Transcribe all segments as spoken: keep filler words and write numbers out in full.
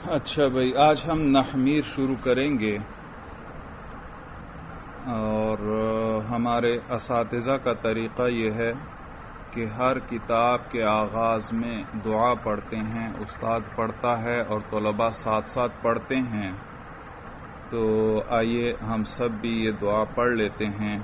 اچھا بھائی، آج ہم نحمیر شروع کریں گے اور ہمارے اساتذہ کا طریقہ یہ ہے کہ ہر کتاب کے آغاز میں دعا پڑھتے ہیں، استاد پڑھتا ہے اور طلباء ساتھ ساتھ پڑھتے ہیں۔ تو آئیے ہم سب بھی یہ دعا پڑھ لیتے ہیں،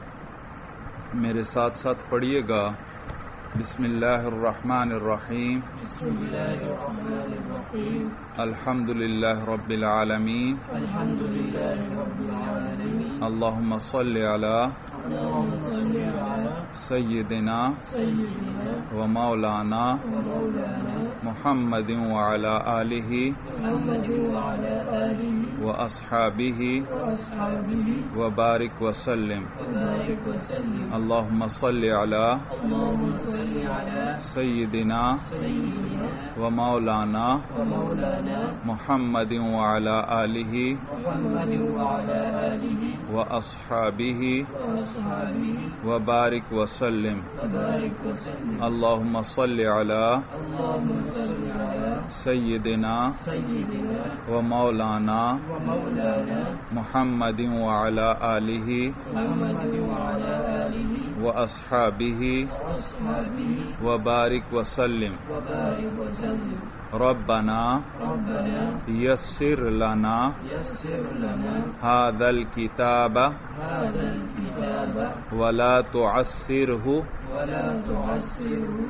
میرے ساتھ ساتھ پڑھیے گا۔ بسم اللہ الرحمن الرحیم، بسم اللہ الرحمن الرحیم، الحمد للہ رب العالمین، الحمد للہ رب العالمین، اللہم صل علی اللہم صل علی سیدنا سیدنا و مولانا و مولانا محمد وعلی آلہ محمد وعلی آلہ و اصحابہ و اصحابہ و بارک وسلم۔ وبارک وسلم۔ اللہم صل علی اللہم صل علی سیدنا سیدنا و مولانا و مولانا محمد وعلی آلہ محمد وعلی آلہ و اصحابہ و اصحابہ و بارک وسلم۔ وبارک وسلم۔ اللہم صل علی اللہم صل علی سیدنا سیدنا و مولانا و مولانا محمد وعلی آلہ محمد وعلی آلہ و اصحابہ و اصحابہ و بارک وسلم۔ وبارک وسلم۔ ربنا ربنا یسر لنا یسر لنا ھذا الکتاب هذا الكتاب ولا تعسرہ ولا تعسره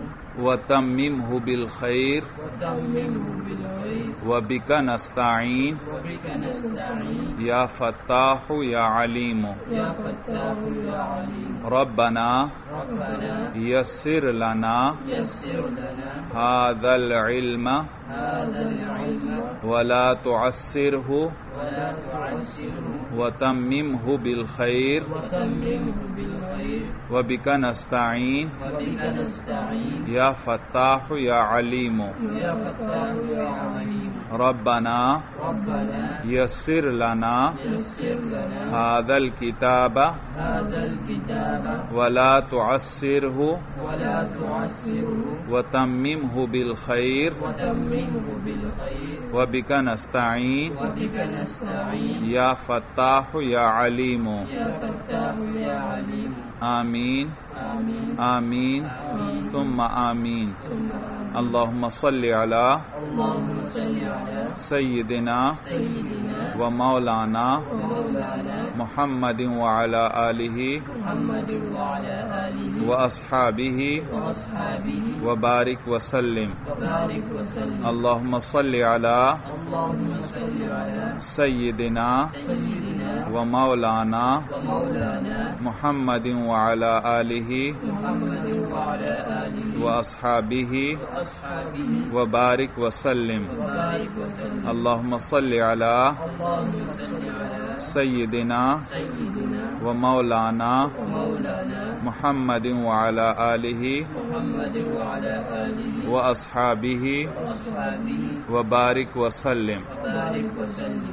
وتممہ بالخیر وتممه بالخير وبک نستعین وبك نستعين یا فتاح یا علیم۔ يا فتاح يا عليم۔ ربنا ربنا یسر لنا يسر لنا ھذا العلم هذا العلم ولا تعسرہ ولا تعسره وتممہ بالخیر وتممه بالخير وبک نستعین وبك نستعين یا فتاح یا علیم۔ يا فتاح يا عليم۔ ربنا ربنا یسر لنا يسر لنا ھذا الکتاب هذا الكتاب ولا تعسرہ ولا تعسره وتممہ بالخیر وتممه بالخير وبک نستعین وبك نستعين یا فتاح یا علیم۔ يا فتاح يا عليم۔ آمین آمین آمین آمین ثم آمین۔ ثم آمین۔ اللہم صل علی اللہم صل علی سیدنا سیدنا و مولانا و مولانا محمد وعلی آلہ محمد وعلی آلہ و اصحابہ و اصحابہ و بارک وسلم۔ وبارک وسلم۔ اللہم صل علی اللہم صل علی سیدنا سیدنا و مولانا و مولانا محمد وعلی آلہ محمد وعلی آلہ و اصحابہ و اصحابہ و بارک وسلم۔ وبارک وسلم۔ اللہم صل علی اللہم صل علی سیدنا سیدنا و مولانا و مولانا محمد وعلی آلہ محمد وعلی آلہ و اصحابہ و اصحابہ و بارک وسلم۔ وبارک وسلم۔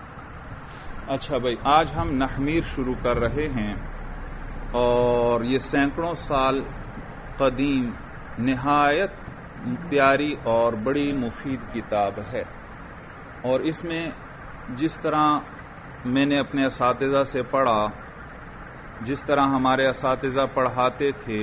اچھا بھائی، آج ہم نحمیر شروع کر رہے ہیں اور یہ سینکڑوں سال قدیم نہایت پیاری اور بڑی مفید کتاب ہے، اور اس میں جس طرح میں نے اپنے اساتذہ سے پڑھا، جس طرح ہمارے اساتذہ پڑھاتے تھے،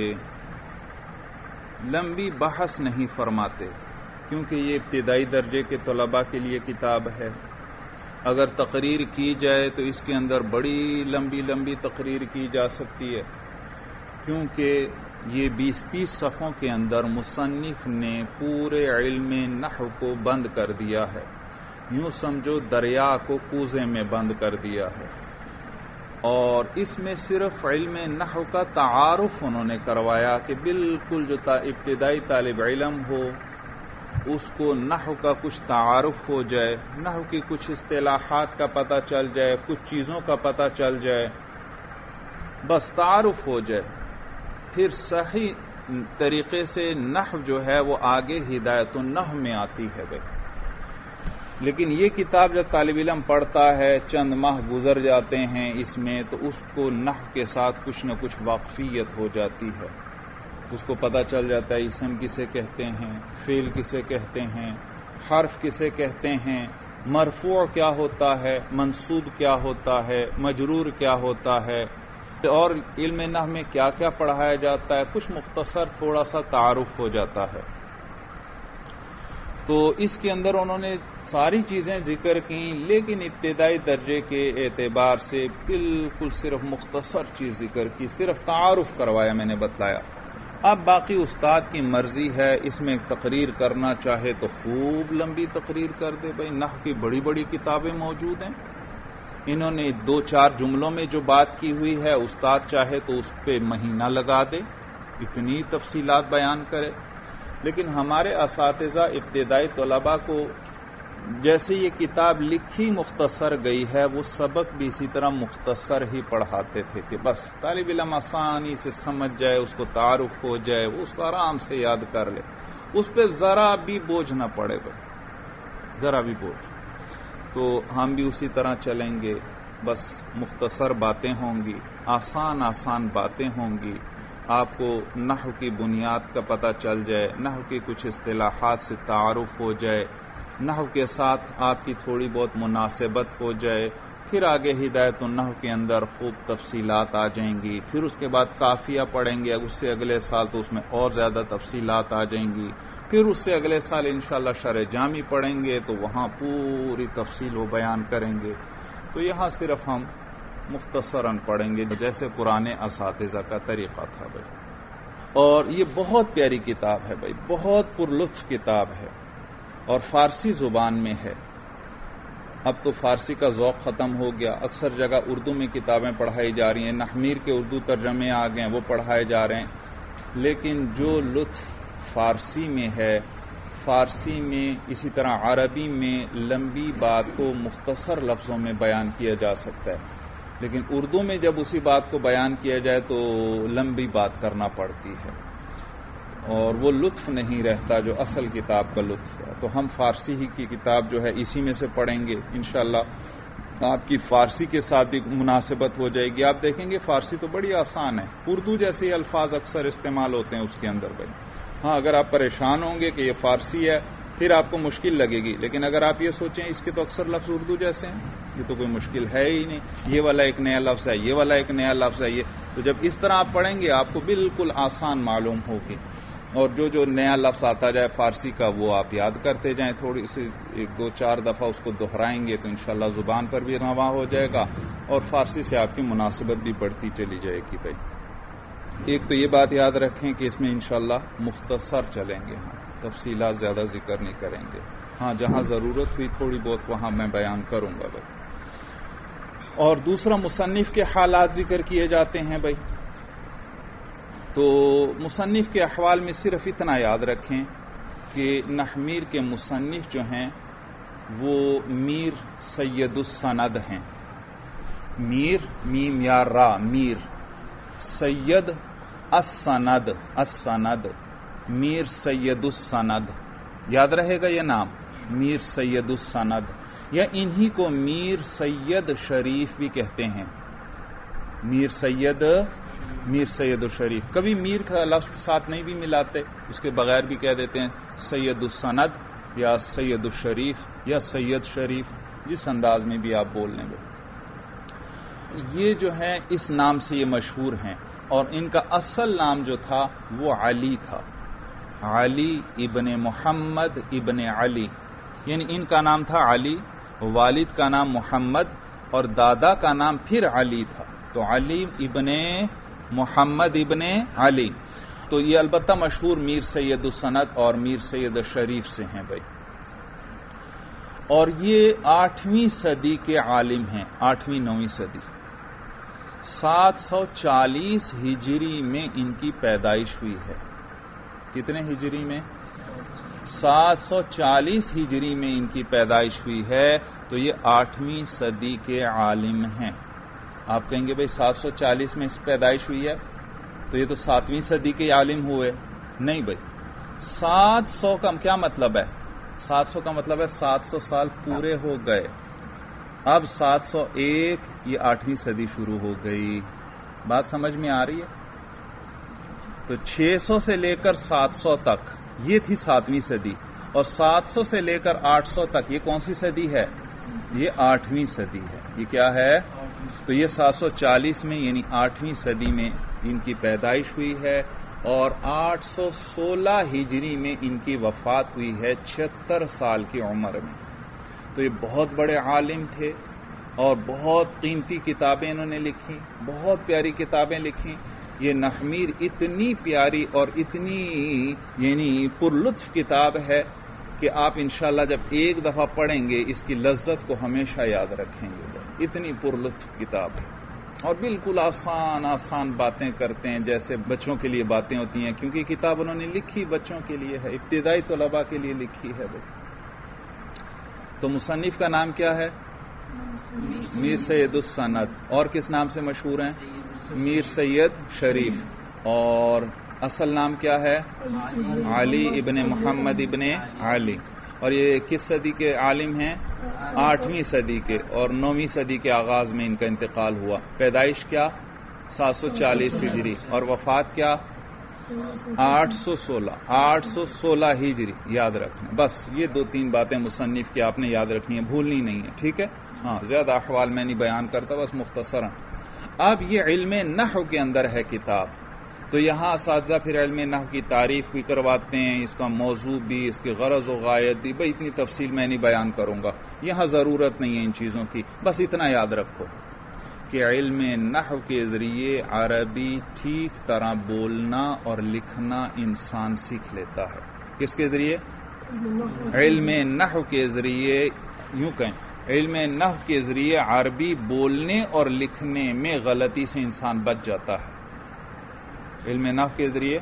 لمبی بحث نہیں فرماتے، کیونکہ یہ ابتدائی درجے کے طلباء کے لیے کتاب ہے۔ اگر تقریر کی جائے تو اس کے اندر بڑی لمبی لمبی تقریر کی جا سکتی ہے، کیونکہ یہ بیس تیس صفحوں کے اندر مصنف نے پورے علم نحو کو بند کر دیا ہے، یوں سمجھو دریا کو کوزے میں بند کر دیا ہے، اور اس میں صرف علم نحو کا تعارف انہوں نے کروایا کہ بالکل جو ابتدائی طالب علم ہو اس کو نحو کا کچھ تعارف ہو جائے، نحو کی کچھ اصطلاحات کا پتہ چل جائے، کچھ چیزوں کا پتہ چل جائے، بس تعارف ہو جائے، پھر صحیح طریقے سے نحو جو ہے وہ آگے ہدایت النحو میں آتی ہے بھائی۔ لیکن یہ کتاب جب طالب علم پڑھتا ہے، چند ماہ گزر جاتے ہیں اس میں، تو اس کو نحو کے ساتھ کچھ نہ کچھ واقفیت ہو جاتی ہے، اس کو پتہ چل جاتا ہے اسم کسے کہتے ہیں، فعل کسے کہتے ہیں، حرف کسے کہتے ہیں، مرفوع کیا ہوتا ہے، منصوب کیا ہوتا ہے، مجرور کیا ہوتا ہے، اور علم نحو میں کیا کیا پڑھایا جاتا ہے، کچھ مختصر تھوڑا سا تعارف ہو جاتا ہے۔ تو اس کے اندر انہوں نے ساری چیزیں ذکر کی، لیکن ابتدائی درجے کے اعتبار سے بالکل صرف مختصر چیز ذکر کی، صرف تعارف کروایا، میں نے بتلایا۔ اب باقی استاد کی مرضی ہے، اس میں تقریر کرنا چاہے تو خوب لمبی تقریر کر دے، بھائی نحو کی بڑی بڑی کتابیں موجود ہیں، انہوں نے دو چار جملوں میں جو بات کی ہوئی ہے، استاد چاہے تو اس پہ مہینہ لگا دے، اتنی تفصیلات بیان کرے۔ لیکن ہمارے اساتذہ ابتدائی طلباء کو جیسے یہ کتاب لکھی مختصر گئی ہے، وہ سبق بھی اسی طرح مختصر ہی پڑھاتے تھے کہ بس طالب علم آسانی سے سمجھ جائے، اس کو تعارف ہو جائے، وہ اس کو آرام سے یاد کر لے، اس پہ ذرا بھی بوجھ نہ پڑے، بھائی ذرا بھی بوجھ۔ تو ہم بھی اسی طرح چلیں گے، بس مختصر باتیں ہوں گی، آسان آسان باتیں ہوں گی، آپ کو نحو کی بنیاد کا پتہ چل جائے، نحو کی کچھ اصطلاحات سے تعارف ہو جائے، نحو کے ساتھ آپ کی تھوڑی بہت مناسبت ہو جائے، پھر آگے ہدایت النحو کے اندر خوب تفصیلات آ جائیں گی، پھر اس کے بعد قافیہ پڑھیں گے، اس سے اگلے سال تو اس میں اور زیادہ تفصیلات آ جائیں گی، پھر اس سے اگلے سال انشاءاللہ شرح جامی پڑھیں گے تو وہاں پوری تفصیل وہ بیان کریں گے۔ تو یہاں صرف ہم مختصراً پڑھیں گے جیسے پرانے اساتذہ کا طریقہ تھا بھائی۔ اور یہ بہت پیاری کتاب ہے بھائی، بہت پرلطف کتاب ہے، اور فارسی زبان میں ہے۔ اب تو فارسی کا ذوق ختم ہو گیا، اکثر جگہ اردو میں کتابیں پڑھائی جا رہی ہیں، نحمیر کے اردو ترجمے آ گئے ہیں، وہ پڑھائے جا رہے ہیں، لیکن جو لطف فارسی میں ہے، فارسی میں اسی طرح عربی میں لمبی بات کو مختصر لفظوں میں بیان کیا جا سکتا ہے، لیکن اردو میں جب اسی بات کو بیان کیا جائے تو لمبی بات کرنا پڑتی ہے، اور وہ لطف نہیں رہتا جو اصل کتاب کا لطف ہے۔ تو ہم فارسی ہی کی کتاب جو ہے اسی میں سے پڑھیں گے انشاءاللہ، آپ کی فارسی کے ساتھ بھی مناسبت ہو جائے گی۔ آپ دیکھیں گے فارسی تو بڑی آسان ہے، اردو جیسے الفاظ اکثر استعمال ہوتے ہیں اس کے اندر بھائی۔ ہاں اگر آپ پریشان ہوں گے کہ یہ فارسی ہے پھر آپ کو مشکل لگے گی، لیکن اگر آپ یہ سوچیں اس کے تو اکثر لفظ اردو جیسے ہیں، یہ تو کوئی مشکل ہے ہی نہیں، یہ والا ایک نیا لفظ ہے، یہ والا ایک نیا لفظ ہے، یہ تو جب اس طرح آپ پڑھیں گے آپ کو بالکل آسان معلوم ہوگی، اور جو جو نیا لفظ آتا جائے فارسی کا وہ آپ یاد کرتے جائیں، تھوڑی سی ایک دو چار دفعہ اس کو دہرائیں گے تو انشاءاللہ زبان پر بھی رواں ہو جائے گا، اور فارسی سے آپ کی مناسبت بھی بڑھتی چلی جائے گی بھائی۔ ایک تو یہ بات یاد رکھیں کہ اس میں انشاءاللہ مختصر چلیں گے، ہاں تفصیلات زیادہ ذکر نہیں کریں گے، ہاں جہاں ضرورت ہوئی تھوڑی بہت وہاں میں بیان کروں گا بھائی۔ اور دوسرا مصنف کے حالات ذکر کیے جاتے ہیں بھائی، تو مصنف کے احوال میں صرف اتنا یاد رکھیں کہ نحمیر کے مصنف جو ہیں وہ میر سید السند ہیں، میر میم یا را، میر سید السند، السند میر سید السند، یاد رہے گا یہ نام، میر سید السند، یا انہی کو میر سید شریف بھی کہتے ہیں، میر سید میر سید الشریف، کبھی میر کا لفظ ساتھ نہیں بھی ملاتے، اس کے بغیر بھی کہہ دیتے ہیں سید السند یا سید الشریف یا سید شریف، جس انداز میں بھی آپ بول لیں گے۔ یہ جو ہے اس نام سے یہ مشہور ہیں، اور ان کا اصل نام جو تھا وہ علی تھا، علی ابن محمد ابن علی، یعنی ان کا نام تھا علی، والد کا نام محمد اور دادا کا نام پھر علی تھا، تو علی ابن محمد ابن علی، تو یہ البتہ مشہور میر سید السند اور میر سید الشریف سے ہیں بھائی۔ اور یہ آٹھویں صدی کے عالم ہیں، آٹھویں نویں صدی، سات سو چالیس ہجری میں ان کی پیدائش ہوئی ہے۔ کتنے ہجری میں؟ سات سو چالیس ہجری میں ان کی پیدائش ہوئی ہے، تو یہ آٹھویں صدی کے عالم ہیں۔ آپ کہیں گے بھئی سات سو چالیس میں اس پیدائش ہوئی ہے تو یہ تو ساتویں صدی کے عالم ہوئے، نہیں بھائی، سات سو کا کیا مطلب ہے؟ سات سو کا مطلب ہے سات سو سال پورے ہو گئے، اب سات سو ایک یہ آٹھویں صدی شروع ہو گئی، بات سمجھ میں آ رہی ہے؟ تو چھ سو سے لے کر سات سو تک یہ تھی ساتویں صدی، اور سات سو سے لے کر آٹھ سو تک یہ کون سی صدی ہے؟ یہ آٹھویں صدی ہے. یہ کیا ہے؟ تو یہ سات سو چالیس میں یعنی آٹھویں صدی میں ان کی پیدائش ہوئی ہے اور آٹھ سو سولہ ہجری میں ان کی وفات ہوئی ہے چھہتر سال کی عمر میں. تو یہ بہت بڑے عالم تھے اور بہت قیمتی کتابیں انہوں نے لکھی، بہت پیاری کتابیں لکھی. یہ نحمیر اتنی پیاری اور اتنی یعنی پرلطف کتاب ہے کہ آپ انشاءاللہ جب ایک دفعہ پڑھیں گے اس کی لذت کو ہمیشہ یاد رکھیں گے. اتنی پرلطف کتاب ہے اور بالکل آسان آسان باتیں کرتے ہیں جیسے بچوں کے لیے باتیں ہوتی ہیں، کیونکہ کتاب انہوں نے لکھی بچوں کے لیے ہے، ابتدائی طلباء کے لیے لکھی ہے. بھائی تو مصنف کا نام کیا ہے؟ میر سید السند. اور کس نام سے مشہور ہیں؟ میر سید شریف. اور اصل نام کیا ہے؟ علی ابن محمد ابن علی. اور یہ کس صدی کے عالم ہیں؟ آٹھویں صدی کے، اور نویں صدی کے آغاز میں ان کا انتقال ہوا. پیدائش کیا؟ سات سو چالیس ہجری. اور وفات کیا؟ آٹھ سو سولہ آٹھ سو سولہ ہجری. یاد رکھنا بس یہ دو تین باتیں مصنف کی آپ نے یاد رکھنی ہیں، بھولنی نہیں ہے. ٹھیک ہے؟ ہاں زیادہ احوال میں نہیں بیان کرتا، بس مختصراً. اب یہ علم نحو کے اندر ہے کتاب، تو یہاں اساتذہ پھر علم نحو کی تعریف بھی کرواتے ہیں، اس کا موضوع بھی، اس کی غرض و غایت بھی. بھائی اتنی تفصیل میں نہیں بیان کروں گا، یہاں ضرورت نہیں ہے ان چیزوں کی. بس اتنا یاد رکھو کہ علم نحو کے ذریعے عربی ٹھیک طرح بولنا اور لکھنا انسان سیکھ لیتا ہے. کس کے ذریعے؟ علم نحو کے ذریعے. یوں کہیں علم نحو کے ذریعے عربی بولنے اور لکھنے میں غلطی سے انسان بچ جاتا ہے. علم نحو کے ذریعے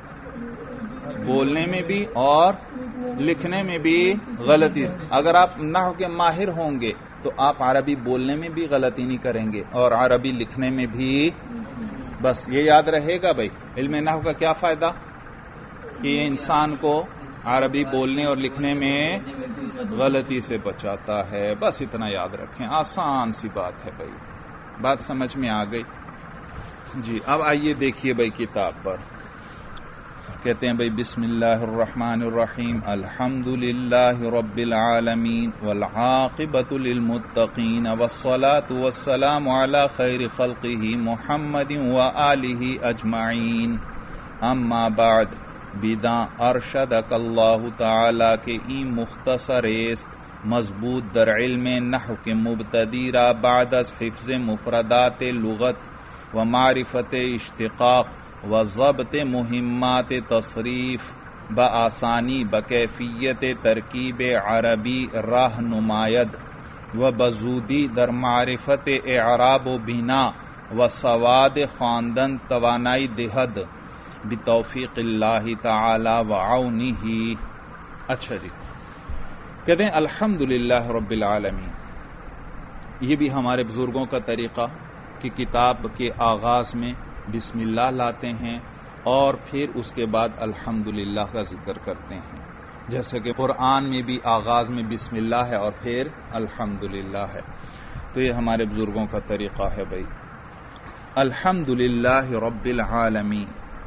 بولنے میں بھی اور لکھنے میں بھی غلطی. اگر آپ نحو کے ماہر ہوں گے تو آپ عربی بولنے میں بھی غلطی نہیں کریں گے اور عربی لکھنے میں بھی. بس یہ یاد رہے گا بھائی. علم نحو کا کیا فائدہ؟ کہ یہ انسان کو عربی بولنے اور لکھنے میں غلطی سے بچاتا ہے. بس اتنا یاد رکھیں، آسان سی بات ہے بھائی. بات سمجھ میں آ گئی؟ جی اب آئیے دیکھیے بھائی کتاب پر. کہتے ہیں بھائی بسم اللہ الرحمن الرحیم. الحمد للہ رب العالمین والعاقبۃ للمتقین والصلاة والسلام علی خیر خلقہ محمد وآلہ اجمعین. اما بعد بیداں ارشدک اللہ تعالی کے این مختصر است مضبوط در علم نحو کے مبتدی را بعد از حفظ مفردات لغت و معرفت اشتقاق و ضبط مہمات تصریف بآسانی بکیفیت ترکیب عربی راہ نماید و بزودی در معرفت اعراب و بنا و سواد خواندن توانائی دہد بتوفیق اللہ تعالی وعونہ. اچھا جی کہتے ہیں الحمدللہ رب العالمین. یہ بھی ہمارے بزرگوں کا طریقہ کہ کتاب کے آغاز میں بسم اللہ لاتے ہیں اور پھر اس کے بعد الحمدللہ کا ذکر کرتے ہیں. جیسے کہ قرآن میں بھی آغاز میں بسم اللہ ہے اور پھر الحمدللہ ہے. تو یہ ہمارے بزرگوں کا طریقہ ہے بھائی. الحمدللہ رب العالمین.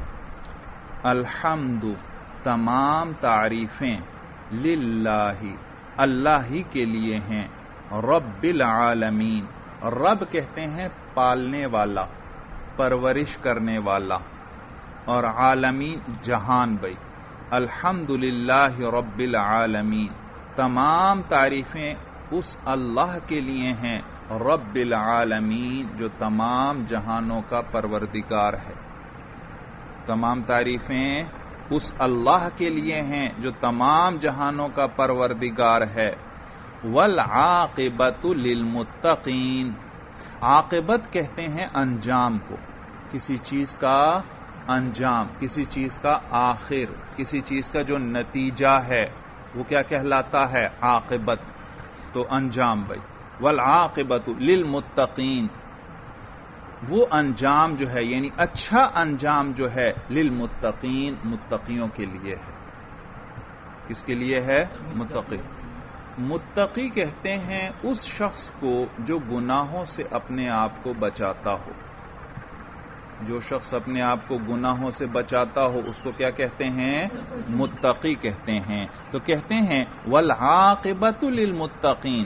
الحمد تمام تعریفیں للہ اللہ ہی کے لیے ہیں. رب العالمین رب کہتے ہیں پالنے والا، پرورش کرنے والا، اور عالمین جہان بھائی. الحمدللہ رب العالمین تمام تعریفیں اس اللہ کے لیے ہیں رب العالمین جو تمام جہانوں کا پروردگار ہے. تمام تعریفیں اس اللہ کے لیے ہیں جو تمام جہانوں کا پروردگار ہے. والعاقبۃ للمتقین عاقبت کہتے ہیں انجام کو، کسی چیز کا انجام، کسی چیز کا آخر، کسی چیز کا جو نتیجہ ہے وہ کیا کہلاتا ہے؟ عاقبت. تو انجام بھائی. والعاقبۃ للمتقین وہ انجام جو ہے یعنی اچھا انجام جو ہے للمتقین متقیوں کے لیے ہے. کس کے لیے ہے؟ متقی. متقی کہتے ہیں اس شخص کو جو گناہوں سے اپنے آپ کو بچاتا ہو. جو شخص اپنے آپ کو گناہوں سے بچاتا ہو اس کو کیا کہتے ہیں؟ متقی کہتے ہیں. تو کہتے ہیں والعاقبۃ للمتقین،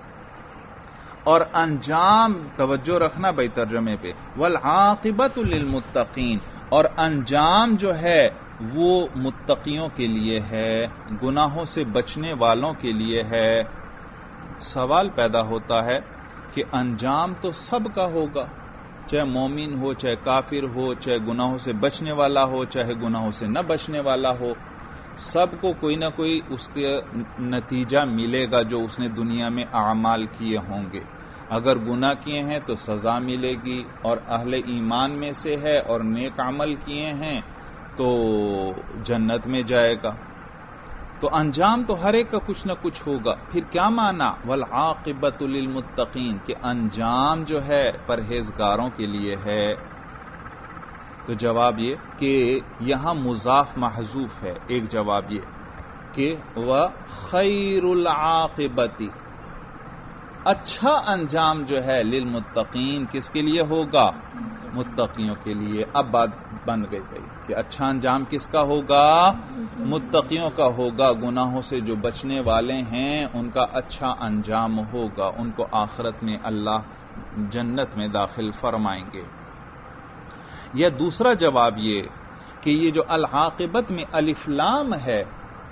اور انجام، توجہ رکھنا بھائی ترجمے پہ، والعاقبۃ للمتقین، اور انجام جو ہے وہ متقیوں کے لیے ہے، گناہوں سے بچنے والوں کے لیے ہے. سوال پیدا ہوتا ہے کہ انجام تو سب کا ہوگا، چاہے مومن ہو، چاہے کافر ہو، چاہے گناہوں سے بچنے والا ہو، چاہے گناہوں سے نہ بچنے والا ہو، سب کو کوئی نہ کوئی اس کے نتیجہ ملے گا جو اس نے دنیا میں اعمال کیے ہوں گے. اگر گناہ کیے ہیں تو سزا ملے گی، اور اہل ایمان میں سے ہے اور نیک عمل کیے ہیں تو جنت میں جائے گا. تو انجام تو ہر ایک کا کچھ نہ کچھ ہوگا. پھر کیا معنی والعاقبۃ للمتقین، کہ انجام جو ہے پرہیزگاروں کے لیے ہے. تو جواب یہ کہ یہاں مضاف محذوف ہے. ایک جواب یہ کہ وخیر العاقبۃ، اچھا انجام جو ہے للمتقین کس کے لیے ہوگا؟ متقیوں کے لیے. اب بات بن گئی بھائی کہ اچھا انجام کس کا ہوگا؟ متقیوں کا ہوگا. گناہوں سے جو بچنے والے ہیں ان کا اچھا انجام ہوگا، ان کو آخرت میں اللہ جنت میں داخل فرمائیں گے. یا دوسرا جواب یہ کہ یہ جو العاقبت میں الف لام ہے،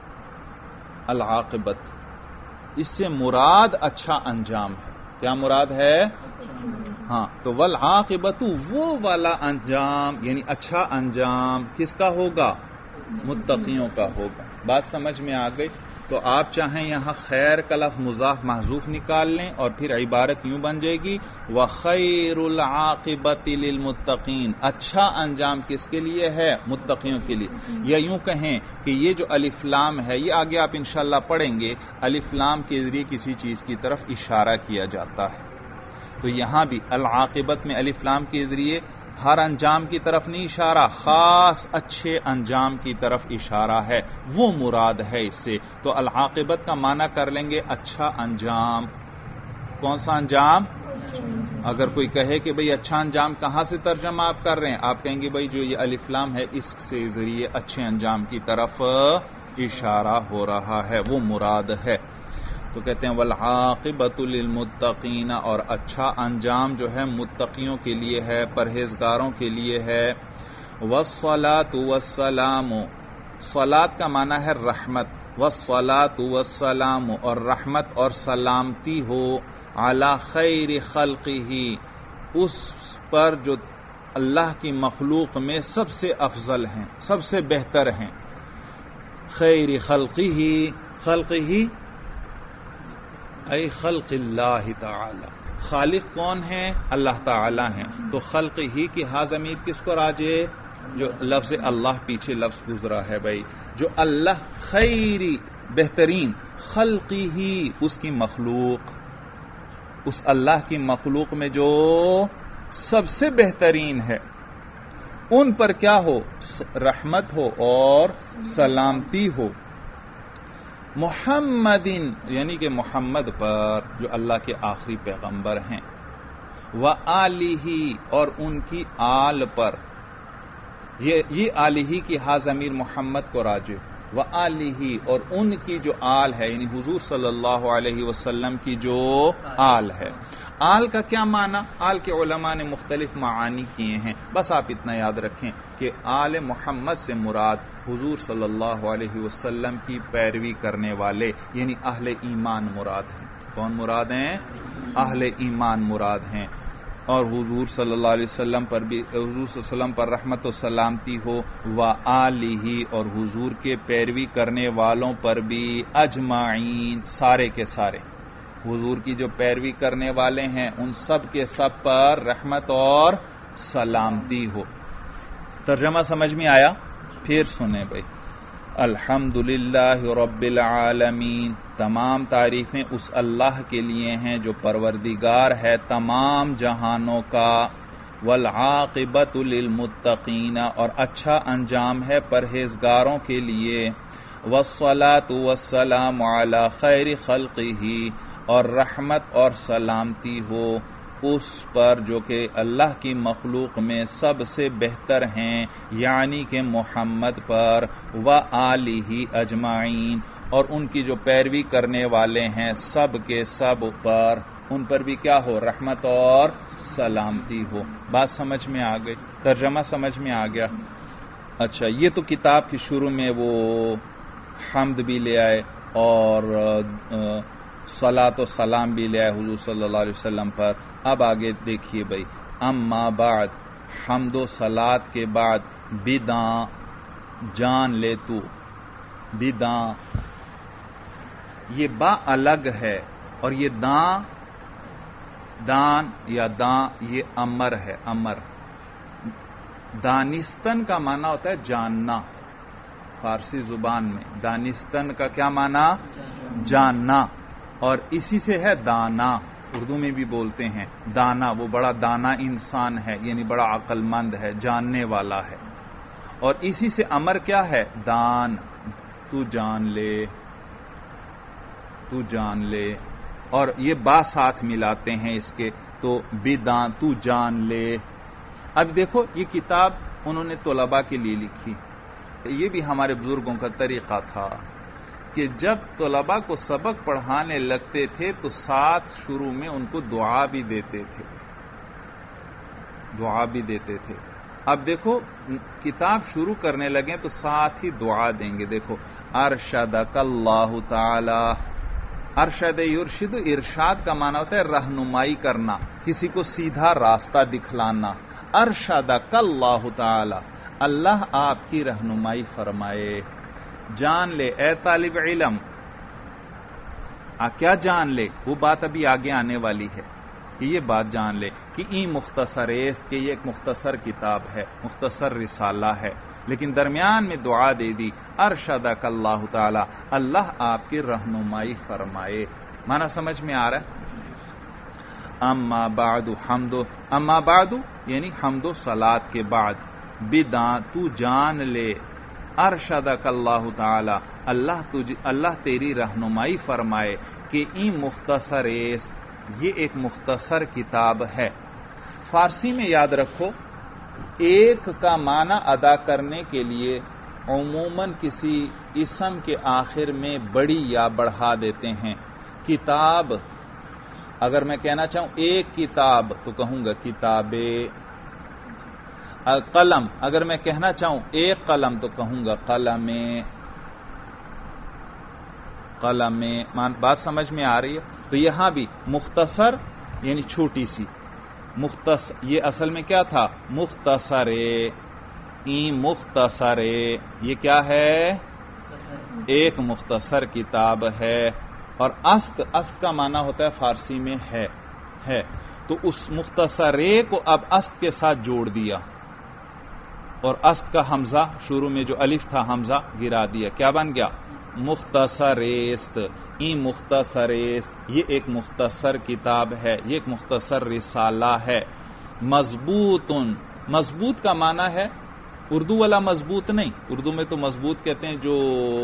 العاقبت، اس سے مراد اچھا انجام ہے. کیا مراد ہے؟ ہاں. تو والعاقبت، وہ والا انجام یعنی اچھا انجام کس کا ہوگا؟ متقیوں کا ہوگا. بات سمجھ میں آ گئی؟ تو آپ چاہیں یہاں خیر کا لفظ مضاف محذوف نکال لیں اور پھر عبارت یوں بن جائے گی وخیر العاقبۃ للمتقین، اچھا انجام کس کے لیے ہے؟ متقیوں کے لیے. یا یوں کہیں کہ یہ جو الف لام ہے، یہ آگے آپ انشاءاللہ پڑھیں گے، الف لام کے ذریعے کسی چیز کی طرف اشارہ کیا جاتا ہے. تو یہاں بھی العاقبت میں الف لام کے ذریعے ہر انجام کی طرف نہیں اشارہ، خاص اچھے انجام کی طرف اشارہ ہے، وہ مراد ہے اس سے. تو العاقبت کا معنی کر لیں گے اچھا انجام. کون سا انجام؟ اگر کوئی کہے کہ بھئی اچھا انجام کہاں سے ترجمہ آپ کر رہے ہیں، آپ کہیں گے بھئی جو یہ الف لام ہے اس سے ذریعے اچھے انجام کی طرف اشارہ ہو رہا ہے، وہ مراد ہے. تو کہتے ہیں والعاقبۃ للمتقین، اور اچھا انجام جو ہے متقیوں کے لیے ہے، پرہیزگاروں کے لیے ہے. والصلاۃ والسلام، صلاۃ کا معنی ہے رحمت، والصلاۃ والسلام، اور رحمت اور سلامتی ہو علی خیر خلقہ، اس پر جو اللہ کی مخلوق میں سب سے افضل ہیں، سب سے بہتر ہیں. خیر خلقہ، خلقہ ای خلق اللہ تعالی، خالق کون ہے؟ اللہ تعالی ہیں. تو خلق ہی کی ہا ضمیر کس کو راجع؟ جو لفظ اللہ پیچھے لفظ گزرا ہے بھائی، جو اللہ خیری بہترین، خلقی ہی اس کی مخلوق، اس اللہ کی مخلوق میں جو سب سے بہترین ہے، ان پر کیا ہو؟ رحمت ہو اور سلامتی ہو. محمد، یعنی کہ محمد پر جو اللہ کے آخری پیغمبر ہیں، وآلہ، اور ان کی آل پر، یہ یہ آلہ کی ہا ضمیر محمد کو راجع، وآلہ، اور ان کی جو آل ہے یعنی حضور صلی اللہ علیہ وسلم کی جو آل ہے. آل کا کیا معنی؟ آل کے علماء نے مختلف معانی کیے ہیں، بس آپ اتنا یاد رکھیں کہ آل محمد سے مراد حضور صلی اللہ علیہ وسلم کی پیروی کرنے والے یعنی اہل ایمان مراد ہیں. کون مراد ہیں؟ اہل ایمان مراد ہیں. اور حضور صلی اللہ علیہ وسلم پر بھی، حضور صلی اللہ علیہ وسلم پر رحمت و سلامتی ہو، وآلہ، اور حضور کے پیروی کرنے والوں پر بھی، اجمعین، سارے کے سارے، حضور کی جو پیروی کرنے والے ہیں ان سب کے سب پر رحمت اور سلامتی ہو. ترجمہ سمجھ میں آیا؟ پھر سنیں بھائی. الحمدللہ رب العالمین، تمام تعریفیں اس اللہ کے لیے ہیں جو پروردگار ہے تمام جہانوں کا. والعاقبۃ للمتقین، اور اچھا انجام ہے پرہیزگاروں کے لیے. والصلاۃ والسلام علی خیر خلقہ، اور رحمت اور سلامتی ہو اس پر جو کہ اللہ کی مخلوق میں سب سے بہتر ہیں، یعنی کہ محمد پر، و آلہ اجمعین، اور ان کی جو پیروی کرنے والے ہیں سب کے سب پر، ان پر بھی کیا ہو؟ رحمت اور سلامتی ہو۔ بات سمجھ میں آ گئی؟ ترجمہ سمجھ میں آ گیا؟ اچھا، یہ تو کتاب کی شروع میں وہ حمد بھی لے آئے اور صلاۃ و سلام بھی لے آئے حضور صلی اللہ علیہ وسلم پر۔ اب آگے دیکھیے بھائی، اما بعد، حمد و صلاۃ کے بعد، بدعاں، جان لے تو، بدعاں، یہ با الگ ہے اور یہ داں، دان یا داں، یہ امر ہے، امر۔ دانستن کا معنی ہوتا ہے جاننا، فارسی زبان میں دانستن کا کیا معنی؟ جاننا، اور اسی سے ہے دانا، اردو میں بھی بولتے ہیں دانا، وہ بڑا دانا انسان ہے، یعنی بڑا عقل مند ہے، جاننے والا ہے۔ اور اسی سے امر کیا ہے؟ دان، تو جان لے، تو جان لے، اور یہ با ساتھ ملاتے ہیں اس کے، تو بدعاں، تو جان لے۔ اب دیکھو، یہ کتاب انہوں نے طلباء کے لیے لکھی، یہ بھی ہمارے بزرگوں کا طریقہ تھا کہ جب طلباء کو سبق پڑھانے لگتے تھے تو ساتھ شروع میں ان کو دعا بھی دیتے تھے، دعا بھی دیتے تھے۔ اب دیکھو، کتاب شروع کرنے لگے تو ساتھ ہی دعا دیں گے۔ دیکھو، ارشدک اللہ تعالی، ارشد یرشد، ارشاد کا معنی ہوتا ہے رہنمائی کرنا، کسی کو سیدھا راستہ دکھلانا۔ ارشدک اللہ تعالی، اللہ آپ کی رہنمائی فرمائے۔ جان لے اے طالب علم، آ کیا جان لے؟ وہ بات ابھی آگے آنے والی ہے کہ یہ بات جان لے کہ این مختصر است، کہ یہ ایک مختصر کتاب ہے، مختصر رسالہ ہے، لیکن درمیان میں دعا دے دی، ارشدک اللہ تعالی، اللہ آپ کی رہنمائی فرمائے۔ معنی سمجھ میں آ رہا ہے؟ اما بعد، حمد، اما بعد یعنی حمد و صلاۃ کے بعد، بدعاں، تو جان لے، ارشدک اللہ تعالی، اللہ تجھ اللہ تیری رہنمائی فرمائے کہ این مختصر است، یہ ایک مختصر کتاب ہے۔ فارسی میں یاد رکھو، ایک کا معنی ادا کرنے کے لیے عموماً کسی اسم کے آخر میں بڑی یا بڑھا دیتے ہیں۔ کتاب، اگر میں کہنا چاہوں ایک کتاب تو کہوں گا کتابیں۔ قلم، اگر میں کہنا چاہوں ایک قلم تو کہوں گا قلمیں، قلمیں۔ بات سمجھ میں آ رہی ہے؟ تو یہاں بھی مختصر یعنی چھوٹی سی، مختصر، یہ اصل میں کیا تھا؟ مختصر، این مختصر، یہ کیا ہے؟ ایک مختصر کتاب ہے۔ اور است، است کا معنی ہوتا ہے فارسی میں ہے، ہے، تو اس مختصرے کو اب است کے ساتھ جوڑ دیا، اور است کا حمزہ شروع میں جو الف تھا حمزہ گرا دیا، کیا بن گیا؟ مختصر است، این مختصر است، یہ ایک مختصر کتاب ہے، یہ ایک مختصر رسالہ ہے۔ مضبوط، مضبوط کا معنی ہے اردو والا مضبوط نہیں، اردو میں تو مضبوط کہتے ہیں جو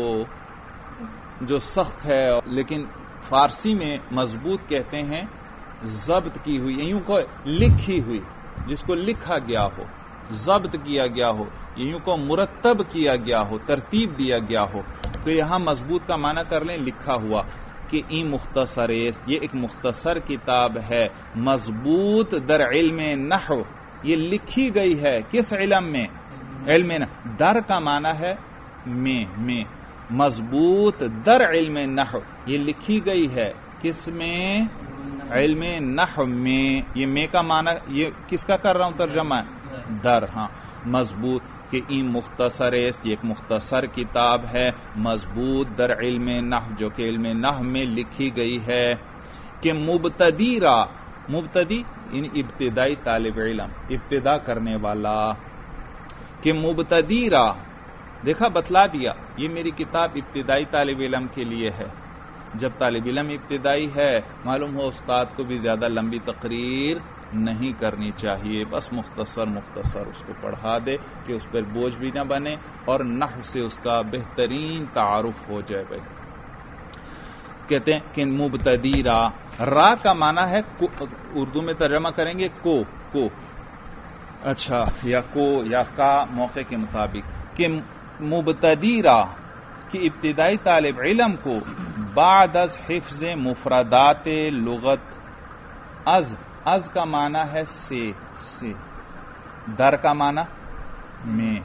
جو سخت ہے، لیکن فارسی میں مضبوط کہتے ہیں ضبط کی ہوئی، یوں کو لکھی ہوئی، جس کو لکھا گیا ہو، ضبط کیا گیا ہو، یوں کو مرتب کیا گیا ہو، ترتیب دیا گیا ہو۔ تو یہاں مضبوط کا معنی کر لیں لکھا ہوا، کہ این مختصر است، یہ ایک مختصر کتاب ہے، مضبوط در علم نحو، یہ لکھی گئی ہے کس علم میں؟ علم نحو۔ در کا معنی ہے میں، میں، مضبوط در علم نحو، یہ لکھی گئی ہے کس میں؟ علم نحو میں۔ یہ میں کا معنی یہ کس کا کر رہا ہوں ترجمہ؟ در، ہاں، مضبوط، کہ این مختصر است، یہ ایک مختصر کتاب ہے، مضبوط در علم نحو، جو کہ علم نحو میں لکھی گئی ہے، کہ مبتدی را، مبتدی یعنی ابتدائی طالب علم، ابتدا کرنے والا، کہ مبتدی را، دیکھا بتلا دیا، یہ میری کتاب ابتدائی طالب علم کے لیے ہے۔ جب طالب علم ابتدائی ہے، معلوم ہو استاد کو بھی زیادہ لمبی تقریر نہیں کرنی چاہیے، بس مختصر مختصر اس کو پڑھا دے کہ اس پر بوجھ بھی نہ بنے اور نحو سے اس کا بہترین تعارف ہو جائے۔ بھائی کہتے ہیں کہ مبتدی را، را کا معنی ہے اردو میں ترجمہ کریں گے کو کو اچھا یا کو یا کا موقع کے مطابق کہ مبتدی را کہ ابتدائی طالب علم کو بعد از حفظ مفردات لغت از از کا معنی ہے سے سے در کا معنی میں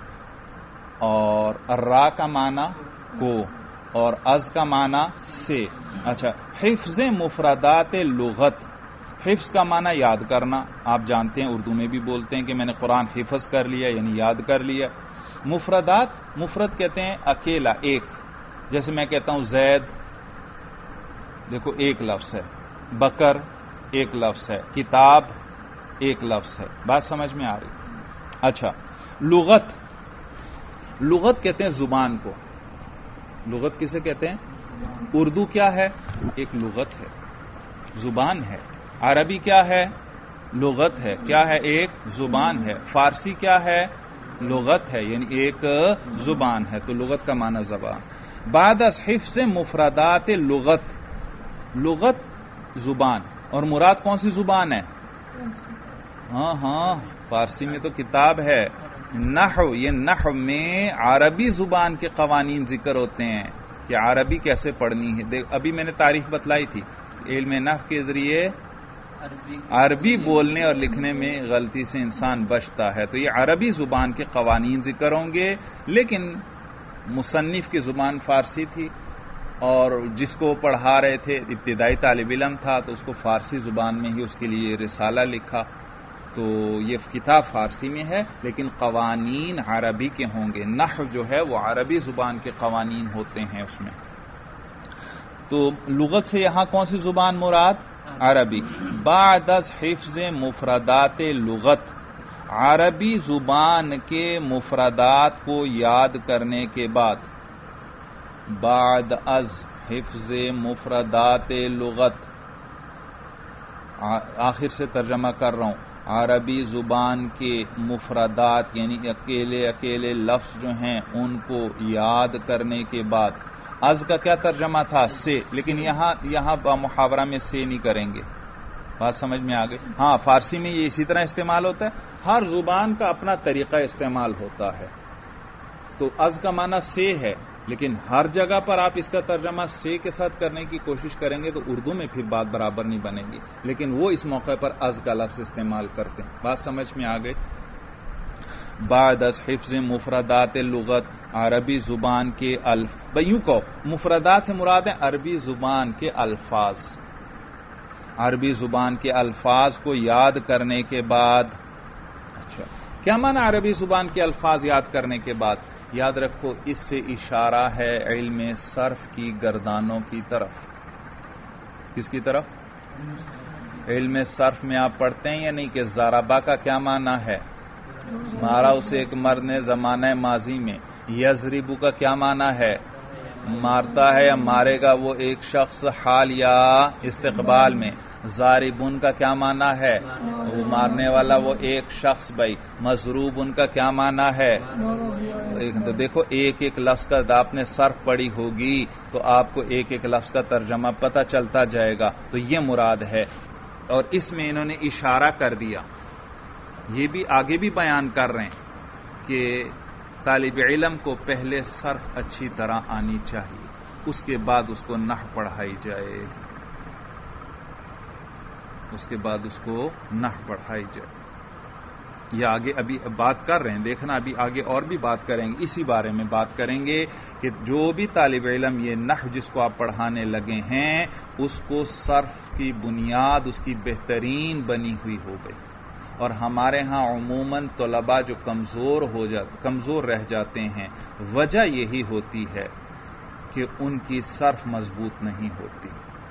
اور را کا معنی کو اور از کا معنی سے. اچھا حفظ مفردات لغت حفظ کا معنی یاد کرنا آپ جانتے ہیں اردو میں بھی بولتے ہیں کہ میں نے قرآن حفظ کر لیا یعنی یاد کر لیا. مفردات مفرد کہتے ہیں اکیلا ایک جیسے میں کہتا ہوں زید دیکھو ایک لفظ ہے بکر ایک لفظ ہے کتاب ایک لفظ ہے بات سمجھ میں آ رہی. اچھا لغت لغت کہتے ہیں زبان کو لغت کسے کہتے ہیں اردو کیا ہے ایک لغت ہے زبان ہے عربی کیا ہے لغت ہے کیا ہے ایک زبان ہے فارسی کیا ہے لغت ہے یعنی ایک زبان ہے تو لغت کا معنی زبان. بعد از حفظ مفردات لغت لغت زبان اور مراد کون سی زبان ہے ہاں ہاں فارسی میں تو کتاب ہے. نحو یہ نحو میں عربی زبان کے قوانین ذکر ہوتے ہیں کہ عربی کیسے پڑھنی ہے. ابھی میں نے تعریف بتلائی تھی علم نحو کے ذریعے عربی بولنے اور لکھنے میں غلطی سے انسان بچتا ہے تو یہ عربی زبان کے قوانین ذکر ہوں گے لیکن مصنف کی زبان فارسی تھی اور جس کو پڑھا رہے تھے ابتدائی طالب علم تھا تو اس کو فارسی زبان میں ہی اس کے لیے رسالہ لکھا تو یہ کتاب فارسی میں ہے لیکن قوانین عربی کے ہوں گے. نحو جو ہے وہ عربی زبان کے قوانین ہوتے ہیں اس میں. تو لغت سے یہاں کون سی زبان مراد عربی. بعد از حفظ مفردات لغت عربی زبان کے مفردات کو یاد کرنے کے بعد بعد از حفظ مفردات لغت آخر سے ترجمہ کر رہا ہوں عربی زبان کے مفردات یعنی اکیلے اکیلے لفظ جو ہیں ان کو یاد کرنے کے بعد از کا کیا ترجمہ تھا سے لیکن یہاں یہاں محاورہ میں سے نہیں کریں گے بات سمجھ میں آ گئی. ہاں فارسی میں یہ اسی طرح استعمال ہوتا ہے ہر زبان کا اپنا طریقہ استعمال ہوتا ہے تو از کا معنی سے ہے لیکن ہر جگہ پر آپ اس کا ترجمہ سے کے ساتھ کرنے کی کوشش کریں گے تو اردو میں پھر بات برابر نہیں بنے گی لیکن وہ اس موقع پر از کا لفظ استعمال کرتے ہیں بات سمجھ میں آ گئی. بعد از حفظ مفردات لغت عربی زبان کے الف بیوں کو مفردات سے مراد ہے عربی زبان کے الفاظ عربی زبان کے الفاظ کو یاد کرنے کے بعد. اچھا کیا معنی عربی زبان کے الفاظ یاد کرنے کے بعد یاد رکھو اس سے اشارہ ہے علم صرف کی گردانوں کی طرف. کس کی طرف علم صرف میں آپ پڑھتے ہیں یا نہیں کہ ضربہ کا کیا معنی ہے مارا اسے ایک مرد نے زمانہ ماضی میں. یضربو کا کیا معنی ہے مارتا ہے یا مارے گا وہ ایک شخص حال یا استقبال میں. ضاربون کا کیا معنی ہے وہ مارنے والا وہ ایک شخص بھائی. مضروب ان کا کیا معنی ہے تو دیکھو ایک ایک لفظ کا آپ نے صرف پڑھی ہوگی تو آپ کو ایک ایک لفظ کا ترجمہ پتہ چلتا جائے گا تو یہ مراد ہے اور اس میں انہوں نے اشارہ کر دیا. یہ بھی آگے بھی بیان کر رہے ہیں کہ طالب علم کو پہلے صرف اچھی طرح آنی چاہیے اس کے بعد اس کو نحو پڑھائی جائے اس کے بعد اس کو نحو پڑھائی جائے. یہ آگے ابھی بات کر رہے ہیں دیکھنا ابھی آگے اور بھی بات کریں گے اسی بارے میں بات کریں گے کہ جو بھی طالب علم یہ نحو جس کو آپ پڑھانے لگے ہیں اس کو صرف کی بنیاد اس کی بہترین بنی ہوئی ہو گئی. اور ہمارے ہاں عموماً طلباء جو کمزور ہو جاتے کمزور رہ جاتے ہیں وجہ یہی ہوتی ہے کہ ان کی صرف مضبوط نہیں ہوتی.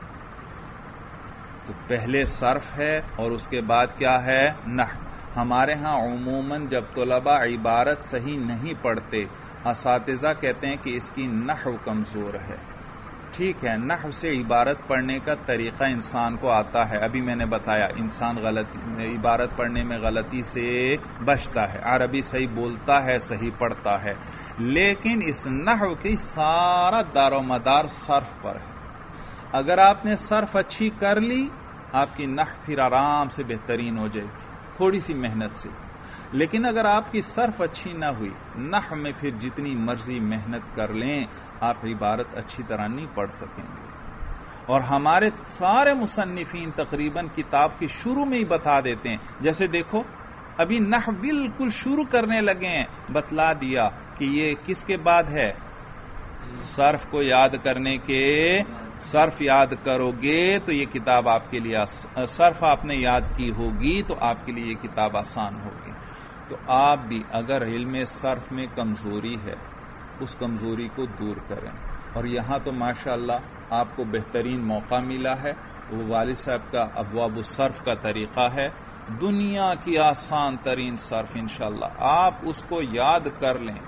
تو پہلے صرف ہے اور اس کے بعد کیا ہے نحو. ہمارے ہاں عموماً جب طلباء عبارت صحیح نہیں پڑھتے اساتذہ کہتے ہیں کہ اس کی نحو کمزور ہے. ٹھیک ہے نحو سے عبارت پڑھنے کا طریقہ انسان کو آتا ہے ابھی میں نے بتایا انسان غلطی عبارت پڑھنے میں غلطی سے بچتا ہے عربی صحیح بولتا ہے صحیح پڑھتا ہے لیکن اس نحو کی سارا دار و مدار صرف پر ہے. اگر آپ نے صرف اچھی کر لی آپ کی نحو پھر آرام سے بہترین ہو جائے گی تھوڑی سی محنت سے. لیکن اگر آپ کی صرف اچھی نہ ہوئی نحو میں پھر جتنی مرضی محنت کر لیں آپ عبارت اچھی طرح نہیں پڑھ سکیں گے. اور ہمارے سارے مصنفین تقریباً کتاب کے شروع میں ہی بتا دیتے ہیں. جیسے دیکھو ابھی نحو بالکل شروع کرنے لگے ہیں بتلا دیا کہ یہ کس کے بعد ہے؟ صرف کو یاد کرنے کے. صرف یاد کرو گے تو یہ کتاب آپ کے لیے صرف آپ نے یاد کی ہوگی تو آپ کے لیے یہ کتاب آسان ہوگی. تو آپ بھی اگر علم صرف میں کمزوری ہے اس کمزوری کو دور کریں. اور یہاں تو ماشاءاللہ آپ کو بہترین موقع ملا ہے. وہ والد صاحب کا ابواب الصرف کا طریقہ ہے دنیا کی آسان ترین صرف. انشاءاللہ آپ اس کو یاد کر لیں.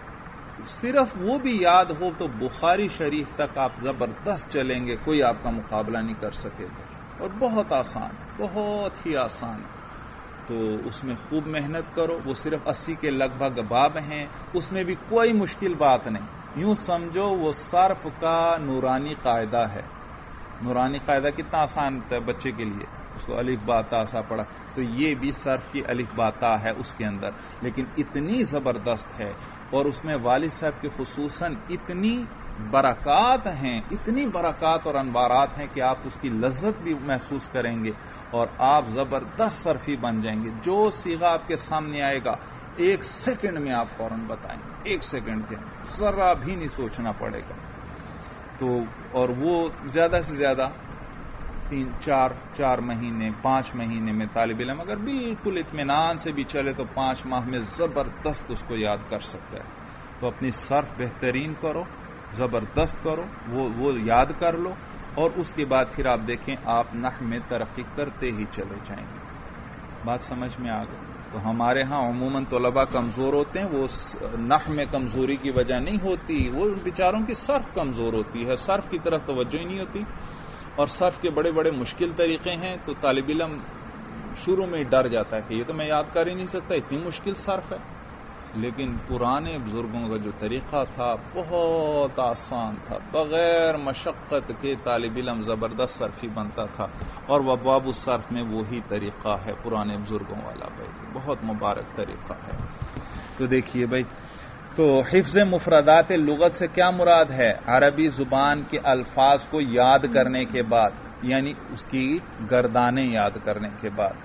صرف وہ بھی یاد ہو تو بخاری شریف تک آپ زبردست چلیں گے کوئی آپ کا مقابلہ نہیں کر سکے گا. اور بہت آسان بہت ہی آسان. تو اس میں خوب محنت کرو. وہ صرف اسی کے لگ بھگ باب ہیں اس میں بھی کوئی مشکل بات نہیں. یوں سمجھو وہ صرف کا نورانی قاعدہ ہے. نورانی قاعدہ کتنا آسان ہوتا ہے بچے کے لیے اس کو الف با تا سا پڑھا. تو یہ بھی صرف کی الف با تا ہے اس کے اندر لیکن اتنی زبردست ہے. اور اس میں والد صاحب کے خصوصاً اتنی برکات ہیں اتنی برکات اور انوارات ہیں کہ آپ اس کی لذت بھی محسوس کریں گے اور آپ زبردست صرفی بن جائیں گے. جو صیغہ آپ کے سامنے آئے گا ایک سیکنڈ میں آپ فوراً بتائیں گے. ایک سیکنڈ کے ذرا بھی نہیں سوچنا پڑے گا. تو اور وہ زیادہ سے زیادہ تین چار چار مہینے پانچ مہینے میں طالب علم اگر بالکل اطمینان سے بھی چلے تو پانچ ماہ میں زبردست اس کو یاد کر سکتا ہے. تو اپنی صرف بہترین کرو زبردست کرو وہ وہ یاد کر لو اور اس کے بعد پھر آپ دیکھیں آپ نحو میں ترقی کرتے ہی چلے جائیں گے. بات سمجھ میں آ گئی. تو ہمارے ہاں عموماً طلباء کمزور ہوتے ہیں. وہ نحو میں کمزوری کی وجہ نہیں ہوتی وہ بیچاروں کی صرف کمزور ہوتی ہے. صرف کی طرف توجہ ہی نہیں ہوتی اور صرف کے بڑے بڑے مشکل طریقے ہیں تو طالب علم شروع میں ڈر جاتا ہے کہ یہ تو میں یاد کر ہی نہیں سکتا اتنی مشکل صرف ہے. لیکن پرانے بزرگوں کا جو طریقہ تھا بہت آسان تھا. بغیر مشقت کے طالب علم زبردست صرفی بنتا تھا اور ابواب الصرف میں وہی طریقہ ہے پرانے بزرگوں والا. بھائی بہت مبارک طریقہ ہے. تو دیکھیے بھائی تو حفظ مفردات لغت سے کیا مراد ہے؟ عربی زبان کے الفاظ کو یاد کرنے کے بعد یعنی اس کی گردانیں یاد کرنے کے بعد.